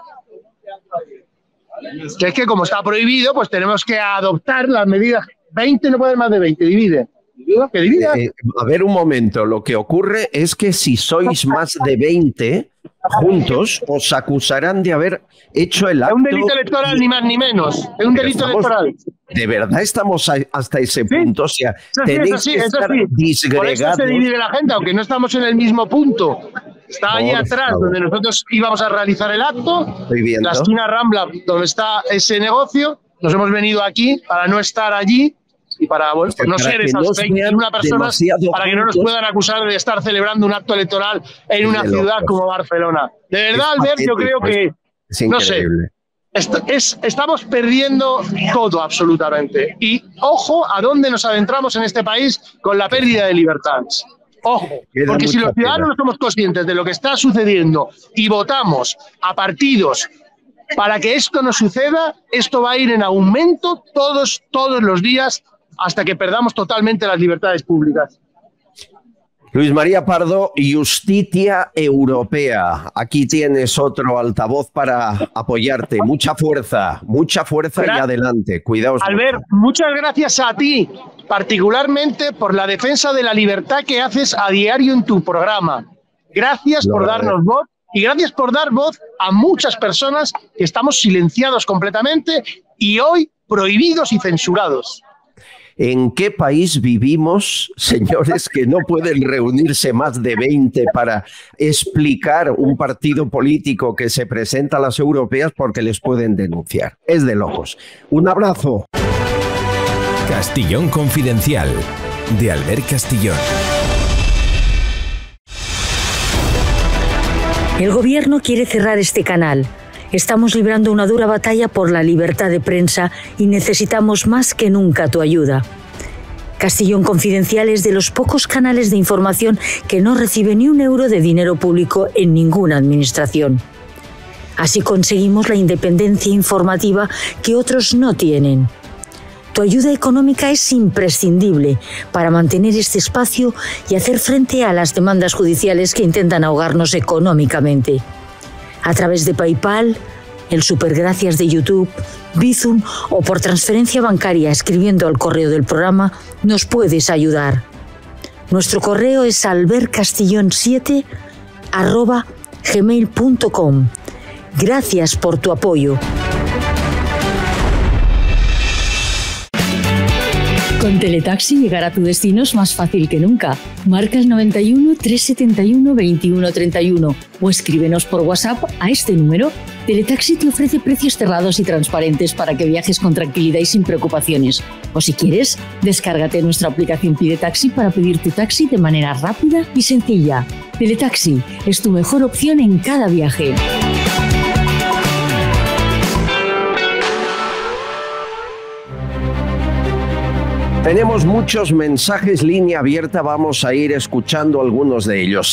Que es que como está prohibido, pues tenemos que adoptar las medidas. 20 no puede haber más de 20, divide. Que divida. A ver, un momento, lo que ocurre es que si sois más de 20 juntos, os acusarán de haber hecho el acto... Es un delito electoral, ni más ni menos. Es un delito electoral. ¿De verdad estamos hasta ese punto? O sea, tenéis que estar disgregados. Por eso se divide la gente, aunque no estamos en el mismo punto. Está ahí atrás, donde nosotros íbamos a realizar el acto, la esquina Rambla, donde está ese negocio. Nos hemos venido aquí para no estar allí y para, bueno, pues no ser esas 21 personas, para que no nos puedan acusar de estar celebrando un acto electoral en una ciudad como Barcelona. De verdad, Albert, yo creo que, no sé, estamos perdiendo todo absolutamente. Y ojo a dónde nos adentramos en este país con la pérdida de libertades. Ojo, porque si los ciudadanos no somos conscientes de lo que está sucediendo y votamos a partidos para que esto no suceda, esto va a ir en aumento todos los días hasta que perdamos totalmente las libertades públicas. Luis María Pardo, Justitia Europea. Aquí tienes otro altavoz para apoyarte. Mucha fuerza y adelante. Cuidaos. Albert, muchas gracias a ti, particularmente por la defensa de la libertad que haces a diario en tu programa. Gracias por darnos voz y gracias por dar voz a muchas personas que estamos silenciados completamente y hoy prohibidos y censurados. ¿En qué país vivimos, señores, que no pueden reunirse más de 20 para explicar un partido político que se presenta a las europeas porque les pueden denunciar? Es de locos. Un abrazo. Castillón Confidencial, de Albert Castillón. El gobierno quiere cerrar este canal. Estamos librando una dura batalla por la libertad de prensa y necesitamos más que nunca tu ayuda. Castillón Confidencial es de los pocos canales de información que no recibe ni un euro de dinero público en ninguna administración. Así conseguimos la independencia informativa que otros no tienen. Tu ayuda económica es imprescindible para mantener este espacio y hacer frente a las demandas judiciales que intentan ahogarnos económicamente. A través de PayPal, el Supergracias de YouTube, Bizum o por transferencia bancaria escribiendo al correo del programa, nos puedes ayudar. Nuestro correo es albertcastillon7@gmail.com. Gracias por tu apoyo. Con Teletaxi llegar a tu destino es más fácil que nunca. Marca el 91 371 2131 o escríbenos por WhatsApp a este número. Teletaxi te ofrece precios cerrados y transparentes para que viajes con tranquilidad y sin preocupaciones. O si quieres, descárgate nuestra aplicación Pide Taxi para pedir tu taxi de manera rápida y sencilla. Teletaxi es tu mejor opción en cada viaje. Tenemos muchos mensajes, línea abierta, vamos a ir escuchando algunos de ellos.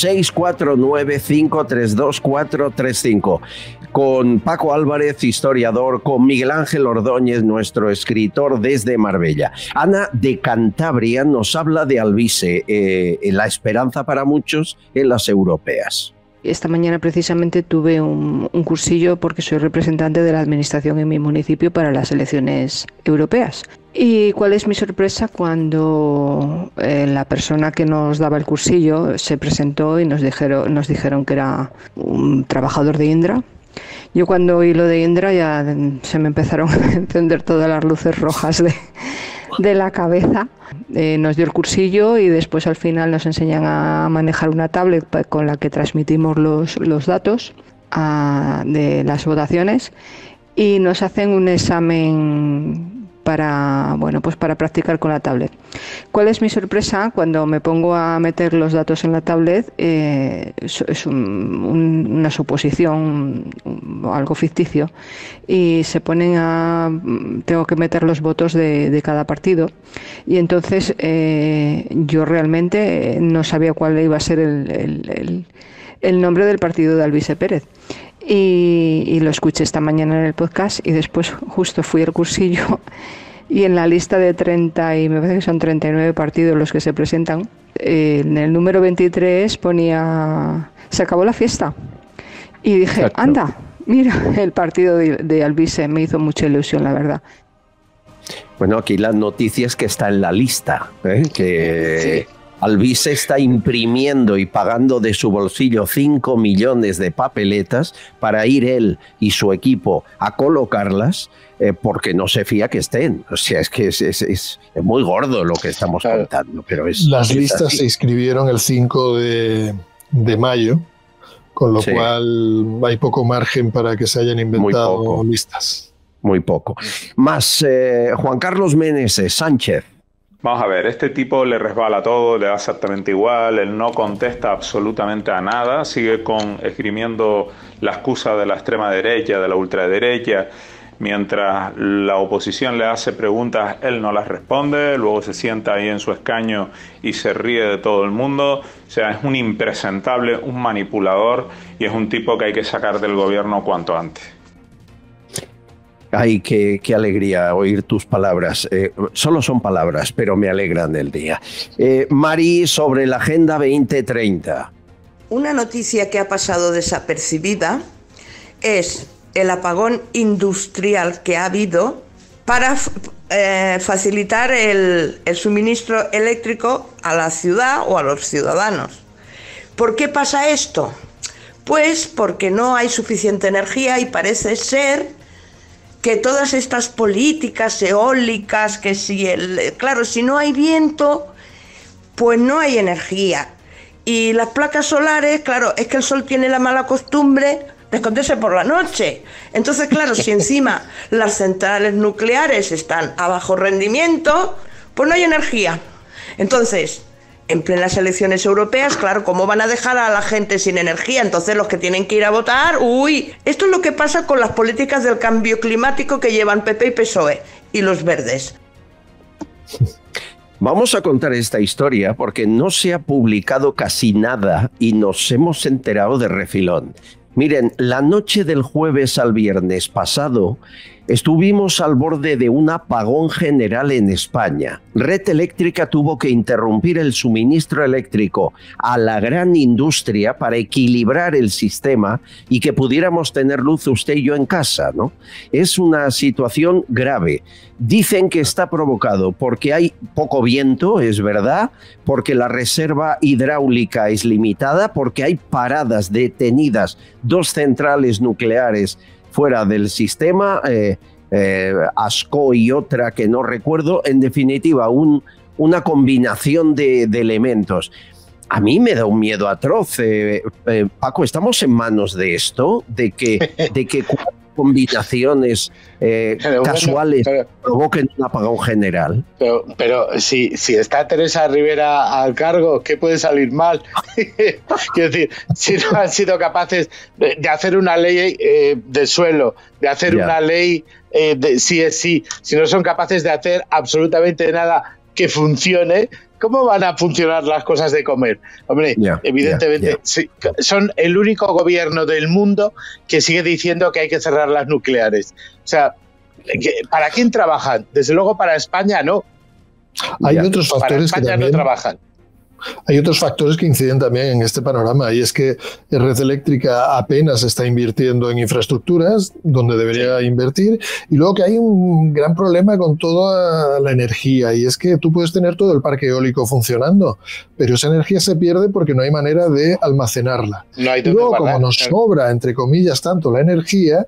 649-532-435. Con Paco Álvarez, historiador, con Miguel Ángel Ordóñez, nuestro escritor desde Marbella. Ana de Cantabria nos habla de Alvise, la esperanza para muchos en las europeas. Esta mañana precisamente tuve un cursillo porque soy representante de la administración en mi municipio para las elecciones europeas. ¿Y cuál es mi sorpresa cuando la persona que nos daba el cursillo se presentó y nos dijeron que era un trabajador de Indra? Yo cuando oí lo de Indra ya se me empezaron a encender todas las luces rojas de la cabeza. Nos dio el cursillo y después al final nos enseñan a manejar una tablet con la que transmitimos los datos de las votaciones y nos hacen un examen para practicar con la tablet. ¿Cuál es mi sorpresa? Cuando me pongo a meter los datos en la tablet, es una suposición, algo ficticio, y tengo que meter los votos de cada partido, y entonces yo realmente no sabía cuál iba a ser el nombre del partido de Alvise Pérez. Y lo escuché esta mañana en el podcast y después justo fui al cursillo y en la lista de 30, y me parece que son 39 partidos los que se presentan, en el número 23 ponía se acabó la fiesta y dije, exacto, anda, mira, el partido de Alvise, me hizo mucha ilusión, la verdad. Bueno, aquí la noticia es que está en la lista, que... Sí. Alvise está imprimiendo y pagando de su bolsillo 5 millones de papeletas para ir él y su equipo a colocarlas porque no se fía que estén. O sea, es que es muy gordo lo que estamos contando. Pero las listas se inscribieron el 5 de mayo, con lo cual hay poco margen para que se hayan inventado listas. Muy poco. Más Juan Carlos Meneses Sánchez. Vamos a ver, este tipo le resbala todo, le da exactamente igual, él no contesta absolutamente a nada, sigue esgrimiendo la excusa de la extrema derecha, de la ultraderecha, mientras la oposición le hace preguntas, él no las responde, luego se sienta ahí en su escaño y se ríe de todo el mundo. O sea, es un impresentable, un manipulador y es un tipo que hay que sacar del gobierno cuanto antes. Ay, qué alegría oír tus palabras. Solo son palabras, pero me alegran el día. Mari, sobre la Agenda 2030. Una noticia que ha pasado desapercibida es el apagón industrial que ha habido para facilitar el suministro eléctrico a la ciudad o a los ciudadanos. ¿Por qué pasa esto? Pues porque no hay suficiente energía y parece ser que todas estas políticas eólicas, que si claro, si no hay viento, pues no hay energía. Y las placas solares, claro, es que el sol tiene la mala costumbre de esconderse por la noche. Entonces, claro, si encima las centrales nucleares están a bajo rendimiento, pues no hay energía. Entonces, en plenas elecciones europeas, claro, ¿cómo van a dejar a la gente sin energía? Entonces los que tienen que ir a votar, esto es lo que pasa con las políticas del cambio climático que llevan PP y PSOE y los verdes. Vamos a contar esta historia porque no se ha publicado casi nada y nos hemos enterado de refilón. Miren, la noche del jueves al viernes pasado estuvimos al borde de un apagón general en España. Red Eléctrica tuvo que interrumpir el suministro eléctrico a la gran industria para equilibrar el sistema y que pudiéramos tener luz usted y yo en casa, ¿no? Es una situación grave. Dicen que está provocado porque hay poco viento, es verdad, porque la reserva hidráulica es limitada, porque hay paradas detenidas, 2 centrales nucleares fuera del sistema, ASCO y otra que no recuerdo, en definitiva, una combinación de elementos. A mí me da un miedo atroz. Paco, ¿estamos en manos de esto? ¿De que combinaciones casuales provoquen un apagón general? Pero si está Teresa Rivera al cargo, ¿qué puede salir mal? Quiero decir, si no han sido capaces de hacer una ley de suelo, de hacer una ley de sí es sí, si no son capaces de hacer absolutamente nada que funcione, ¿cómo van a funcionar las cosas de comer? Hombre, evidentemente, sí, son el único gobierno del mundo que sigue diciendo que hay que cerrar las nucleares. O sea, ¿para quién trabajan? Desde luego para España no. Hay otros factores para España que también no trabajan. Hay otros factores que inciden también en este panorama, y es que Red Eléctrica apenas está invirtiendo en infraestructuras donde debería invertir, y luego que hay un gran problema con toda la energía, y es que tú puedes tener todo el parque eólico funcionando, pero esa energía se pierde porque no hay manera de almacenarla. No hay y luego, como nos sobra, entre comillas, tanto la energía,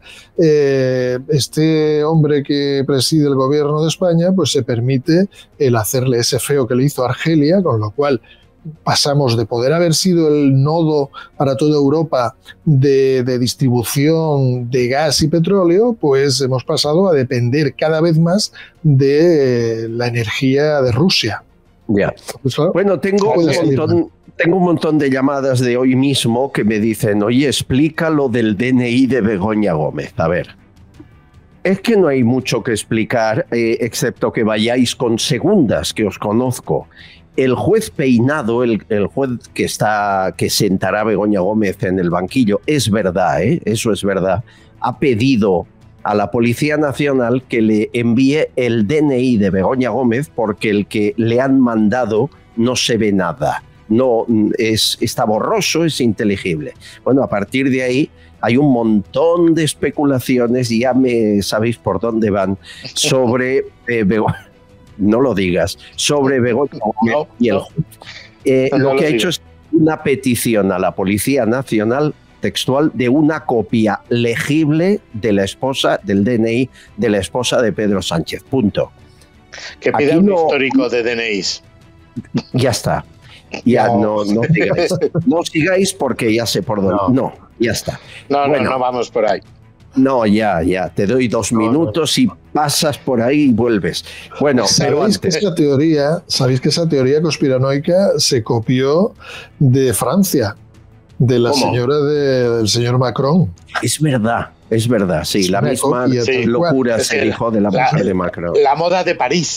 este hombre que preside el gobierno de España pues se permite el hacerle ese feo que le hizo a Argelia, con lo cual pasamos de poder haber sido el nodo para toda Europa de distribución de gas y petróleo, pues hemos pasado a depender cada vez más de la energía de Rusia. Ya. Pues claro, bueno, tengo un montón de llamadas de hoy mismo que me dicen, oye, explica lo del DNI de Begoña Gómez. A ver, es que no hay mucho que explicar, excepto que vayáis con segundas, que os conozco. El juez Peinado, el juez que sentará a Begoña Gómez en el banquillo, es verdad, eso es verdad, ha pedido a la Policía Nacional que le envíe el DNI de Begoña Gómez porque el que le han mandado no se ve nada, está borroso, es inteligible. Bueno, a partir de ahí hay un montón de especulaciones, y ya sabéis por dónde van, sobre Begoña. No lo digas, sobre Begoña Gómez y el juez. Lo que ha hecho es una petición a la Policía Nacional textual de una copia legible de la esposa, del DNI de la esposa de Pedro Sánchez. Punto. Que pida un histórico de DNIs. Ya está. Ya no sigáis. No sigáis porque ya sé por dónde. No, ya está. No vamos por ahí. No, ya, te doy 2 minutos y pasas por ahí y vuelves. Bueno, ¿Sabéis que esa teoría conspiranoica se copió de Francia, de la señora del señor Macron? Es verdad, sí, la misma locura se dijo de la mujer de Macron. La moda de París.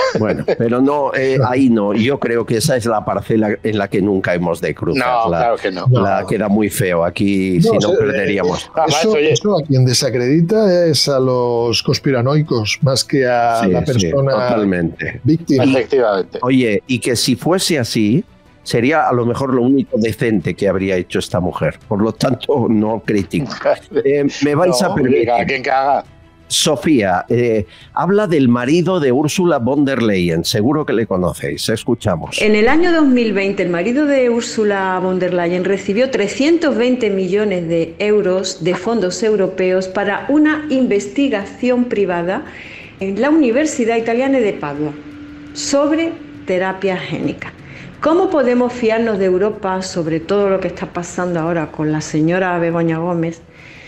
Bueno, pero no, ahí no. Yo creo que esa es la parcela en la que nunca hemos de cruzar. No, claro que no. Queda muy feo aquí, si no perderíamos. Eso a quien desacredita es a los conspiranoicos, más que a la persona totalmente víctima. Efectivamente. Oye, y que si fuese así, sería a lo mejor lo único decente que habría hecho esta mujer. Por lo tanto, no critico. Me vais a permitir. ¿Quién que haga? Sofía, habla del marido de Ursula von der Leyen. Seguro que le conocéis. Escuchamos. En el año 2020, el marido de Ursula von der Leyen recibió 320 millones de euros de fondos europeos para una investigación privada en la Universidad Italiana de Padua sobre terapia génica. ¿Cómo podemos fiarnos de Europa sobre todo lo que está pasando ahora con la señora Begoña Gómez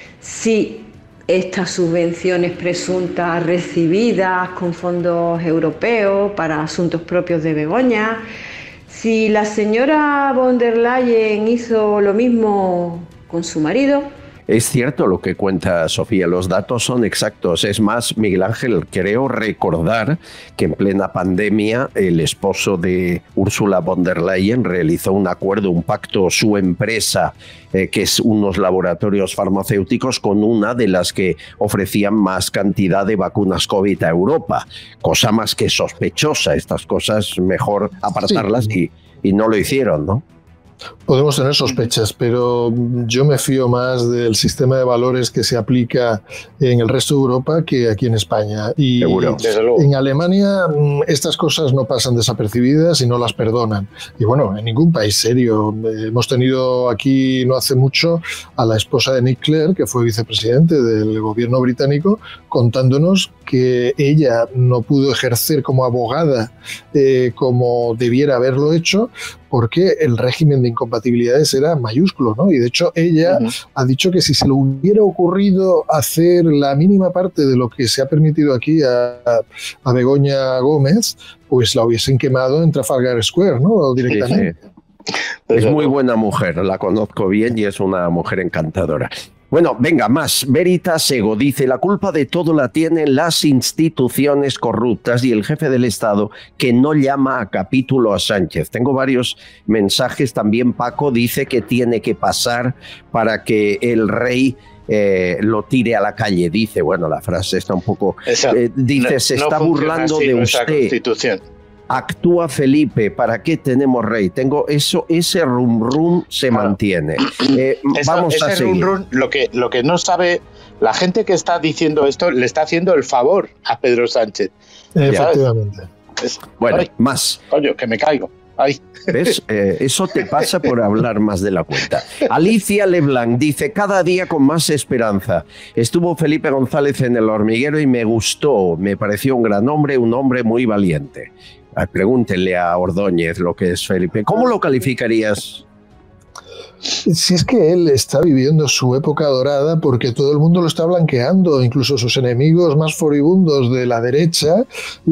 si estas subvenciones presuntas recibidas con fondos europeos para asuntos propios de Begoña? Si la señora von der Leyen hizo lo mismo con su marido. Es cierto lo que cuenta Sofía, los datos son exactos. Es más, Miguel Ángel, creo recordar que en plena pandemia el esposo de Ursula von der Leyen realizó un acuerdo, un pacto, su empresa, que es unos laboratorios farmacéuticos, con una de las que ofrecían más cantidad de vacunas COVID a Europa. Cosa más que sospechosa, estas cosas mejor apartarlas y no lo hicieron, ¿no? Podemos tener sospechas, pero yo me fío más del sistema de valores que se aplica en el resto de Europa que aquí en España. Y en Alemania estas cosas no pasan desapercibidas y no las perdonan. Y bueno, en ningún país serio. Hemos tenido aquí no hace mucho a la esposa de Nick Clegg, que fue vicepresidente del gobierno británico, contándonos que ella no pudo ejercer como abogada como debiera haberlo hecho, porque el régimen de incompatibilidades era mayúsculo, ¿no? Y de hecho ella ha dicho que si se le hubiera ocurrido hacer la mínima parte de lo que se ha permitido aquí a Begoña Gómez, pues la hubiesen quemado en Trafalgar Square, ¿no? Directamente. Sí. Es muy buena mujer, la conozco bien y es una mujer encantadora. Bueno, venga, más. Veritas Ego dice, la culpa de todo la tienen las instituciones corruptas y el jefe del Estado que no llama a capítulo a Sánchez. Tengo varios mensajes. También Paco dice que tiene que pasar para que el rey lo tire a la calle. Dice, bueno, la frase está un poco... dice, se está burlando de usted. Actúa Felipe, ¿para qué tenemos rey? Tengo eso, ese rum se mantiene. Vamos a seguir. Lo que no sabe la gente que está diciendo esto, le está haciendo el favor a Pedro Sánchez. Efectivamente. Bueno, más. Coño, que me caigo. Ay. ¿Ves? Eso te pasa por hablar más de la cuenta. Alicia Leblanc dice, cada día con más esperanza. Estuvo Felipe González en El Hormiguero y me gustó, me pareció un gran hombre, un hombre muy valiente. Pregúntenle a Ordóñez lo que es Felipe. ¿Cómo lo calificarías? Si es que él está viviendo su época dorada porque todo el mundo lo está blanqueando, incluso sus enemigos más furibundos de la derecha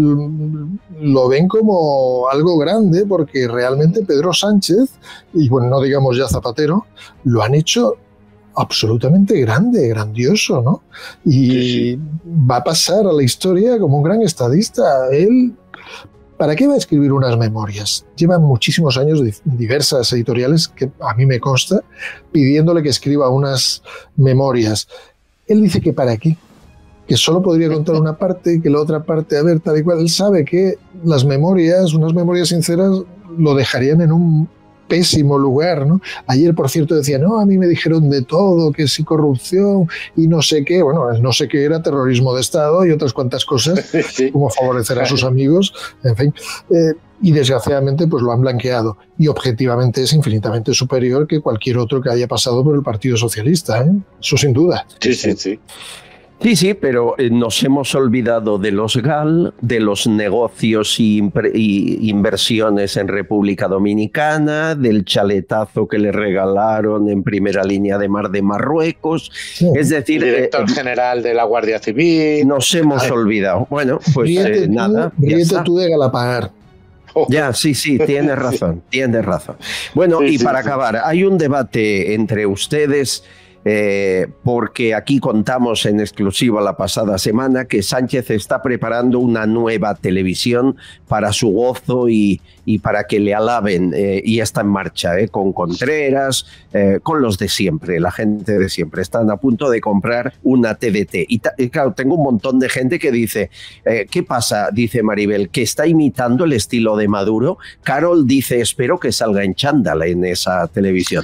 lo ven como algo grande, porque realmente Pedro Sánchez, y bueno, no digamos ya Zapatero, lo han hecho absolutamente grande, grandioso, ¿no? Y va a pasar a la historia como un gran estadista. Él... ¿Para qué va a escribir unas memorias? Llevan muchísimos años diversas editoriales, que a mí me consta, pidiéndole que escriba unas memorias. Él dice que para qué, que solo podría contar una parte, que la otra parte, a ver, tal y cual. Él sabe que las memorias, unas memorias sinceras, lo dejarían en un pésimo lugar, ¿no? Ayer, por cierto, decía, no, a mí me dijeron de todo, que sí corrupción y no sé qué. Bueno, el no sé qué era terrorismo de Estado y otras cuantas cosas, como favorecer a sus amigos, en fin. Y desgraciadamente pues lo han blanqueado. Y objetivamente es infinitamente superior que cualquier otro que haya pasado por el Partido Socialista, ¿eh? Eso sin duda. Sí. Sí, pero nos hemos olvidado de los GAL, de los negocios y inversiones en República Dominicana, del chaletazo que le regalaron en primera línea de mar de Marruecos. Sí. Es decir, director general de la Guardia Civil. Nos hemos olvidado. Bueno, pues nada. Ríete tú de Galapagar. Ya, sí, tienes razón. Bueno, y para acabar, hay un debate entre ustedes porque aquí contamos en exclusiva la pasada semana que Sánchez está preparando una nueva televisión para su gozo y para que le alaben, y está en marcha, con Contreras, con los de siempre, la gente de siempre. Están a punto de comprar una TDT. Y claro, tengo un montón de gente que dice, ¿qué pasa? Dice Maribel, que está imitando el estilo de Maduro. Carol dice, espero que salga en chándal en esa televisión.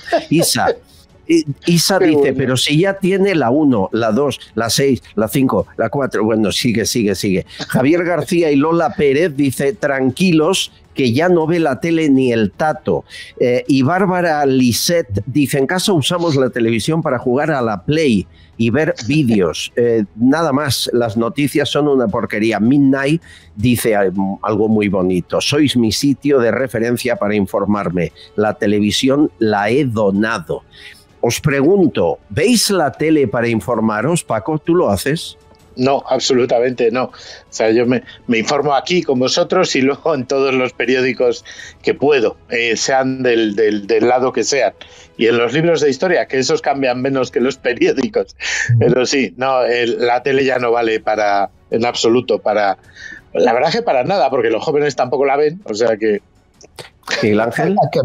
Isa dice, pero si ya tiene la 1, la 2, la 6, la 5, la 4, bueno, sigue. Javier García y Lola Pérez dice, tranquilos, que ya no ve la tele ni el tato. Y Bárbara Lisset dice, en casa usamos la televisión para jugar a la Play y ver vídeos. Nada más, las noticias son una porquería. Midnight dice algo muy bonito, sois mi sitio de referencia para informarme. La televisión la he donado. Os pregunto, ¿veis la tele para informaros, Paco? ¿Tú lo haces? No, absolutamente no. O sea, yo me informo aquí con vosotros y luego en todos los periódicos que puedo, sean del lado que sean. Y en los libros de historia, que esos cambian menos que los periódicos. Pero sí, no, la tele ya no vale en absoluto para... La verdad que para nada, porque los jóvenes tampoco la ven, o sea que... ¿Miguel Ángel? Ha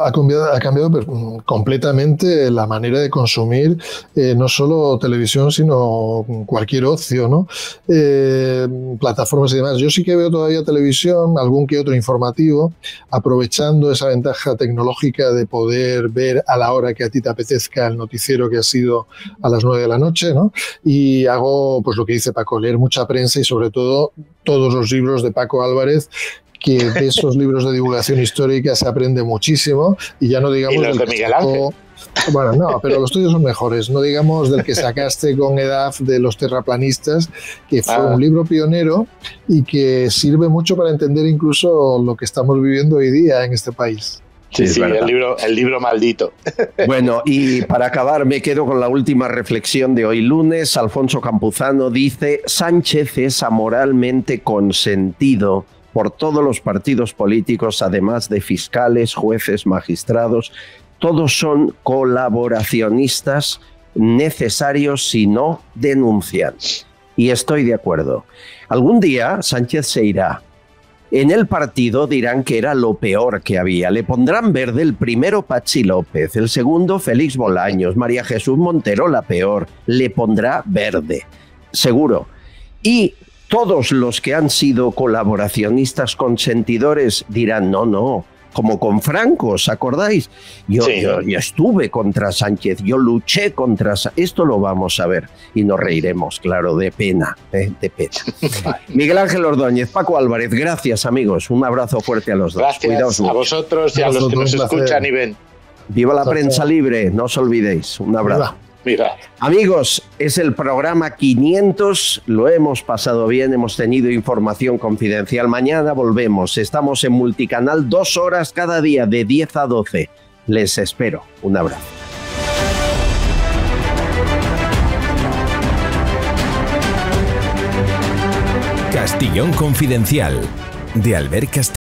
cambiado completamente la manera de consumir no solo televisión, sino cualquier ocio, ¿no? Plataformas y demás. Yo sí que veo todavía televisión, algún que otro informativo, aprovechando esa ventaja tecnológica de poder ver a la hora que a ti te apetezca el noticiero que ha sido a las 9 de la noche, ¿no? Y hago, pues lo que dice Paco, leer mucha prensa y sobre todo todos los libros de Paco Álvarez, que de esos libros de divulgación histórica se aprende muchísimo, y ya no digamos... ¿Y los de Miguel Ángel? Bueno, no, pero los tuyos son mejores. No digamos del que sacaste con EDAF de los terraplanistas, que fue un libro pionero y que sirve mucho para entender incluso lo que estamos viviendo hoy día en este país. Sí, el libro maldito. Bueno, y para acabar me quedo con la última reflexión de hoy lunes. Alfonso Campuzano dice, Sánchez es amoralmente consentido por todos los partidos políticos, además de fiscales, jueces, magistrados. Todos son colaboracionistas necesarios si no denuncian. Y estoy de acuerdo. Algún día Sánchez se irá. En el partido dirán que era lo peor que había. Le pondrán verde el primero Patxi López, el segundo Félix Bolaños, María Jesús Montero la peor. Le pondrá verde, seguro. Y todos los que han sido colaboracionistas consentidores dirán, no, como con Franco, ¿os acordáis? Yo estuve contra Sánchez, yo luché contra Sánchez. Esto lo vamos a ver y nos reiremos, claro, de pena, de pena. Miguel Ángel Ordóñez, Paco Álvarez, gracias amigos, un abrazo fuerte a los dos. Gracias. Cuidaos a vosotros y a los que nos escuchan y ven. Viva la prensa libre, no os olvidéis, un abrazo. Mira. Amigos, es el programa 500, lo hemos pasado bien, hemos tenido información confidencial. Mañana volvemos, estamos en Multicanal 2 horas cada día de 10 a 12. Les espero, un abrazo. Castellón Confidencial, de Albert Castellón.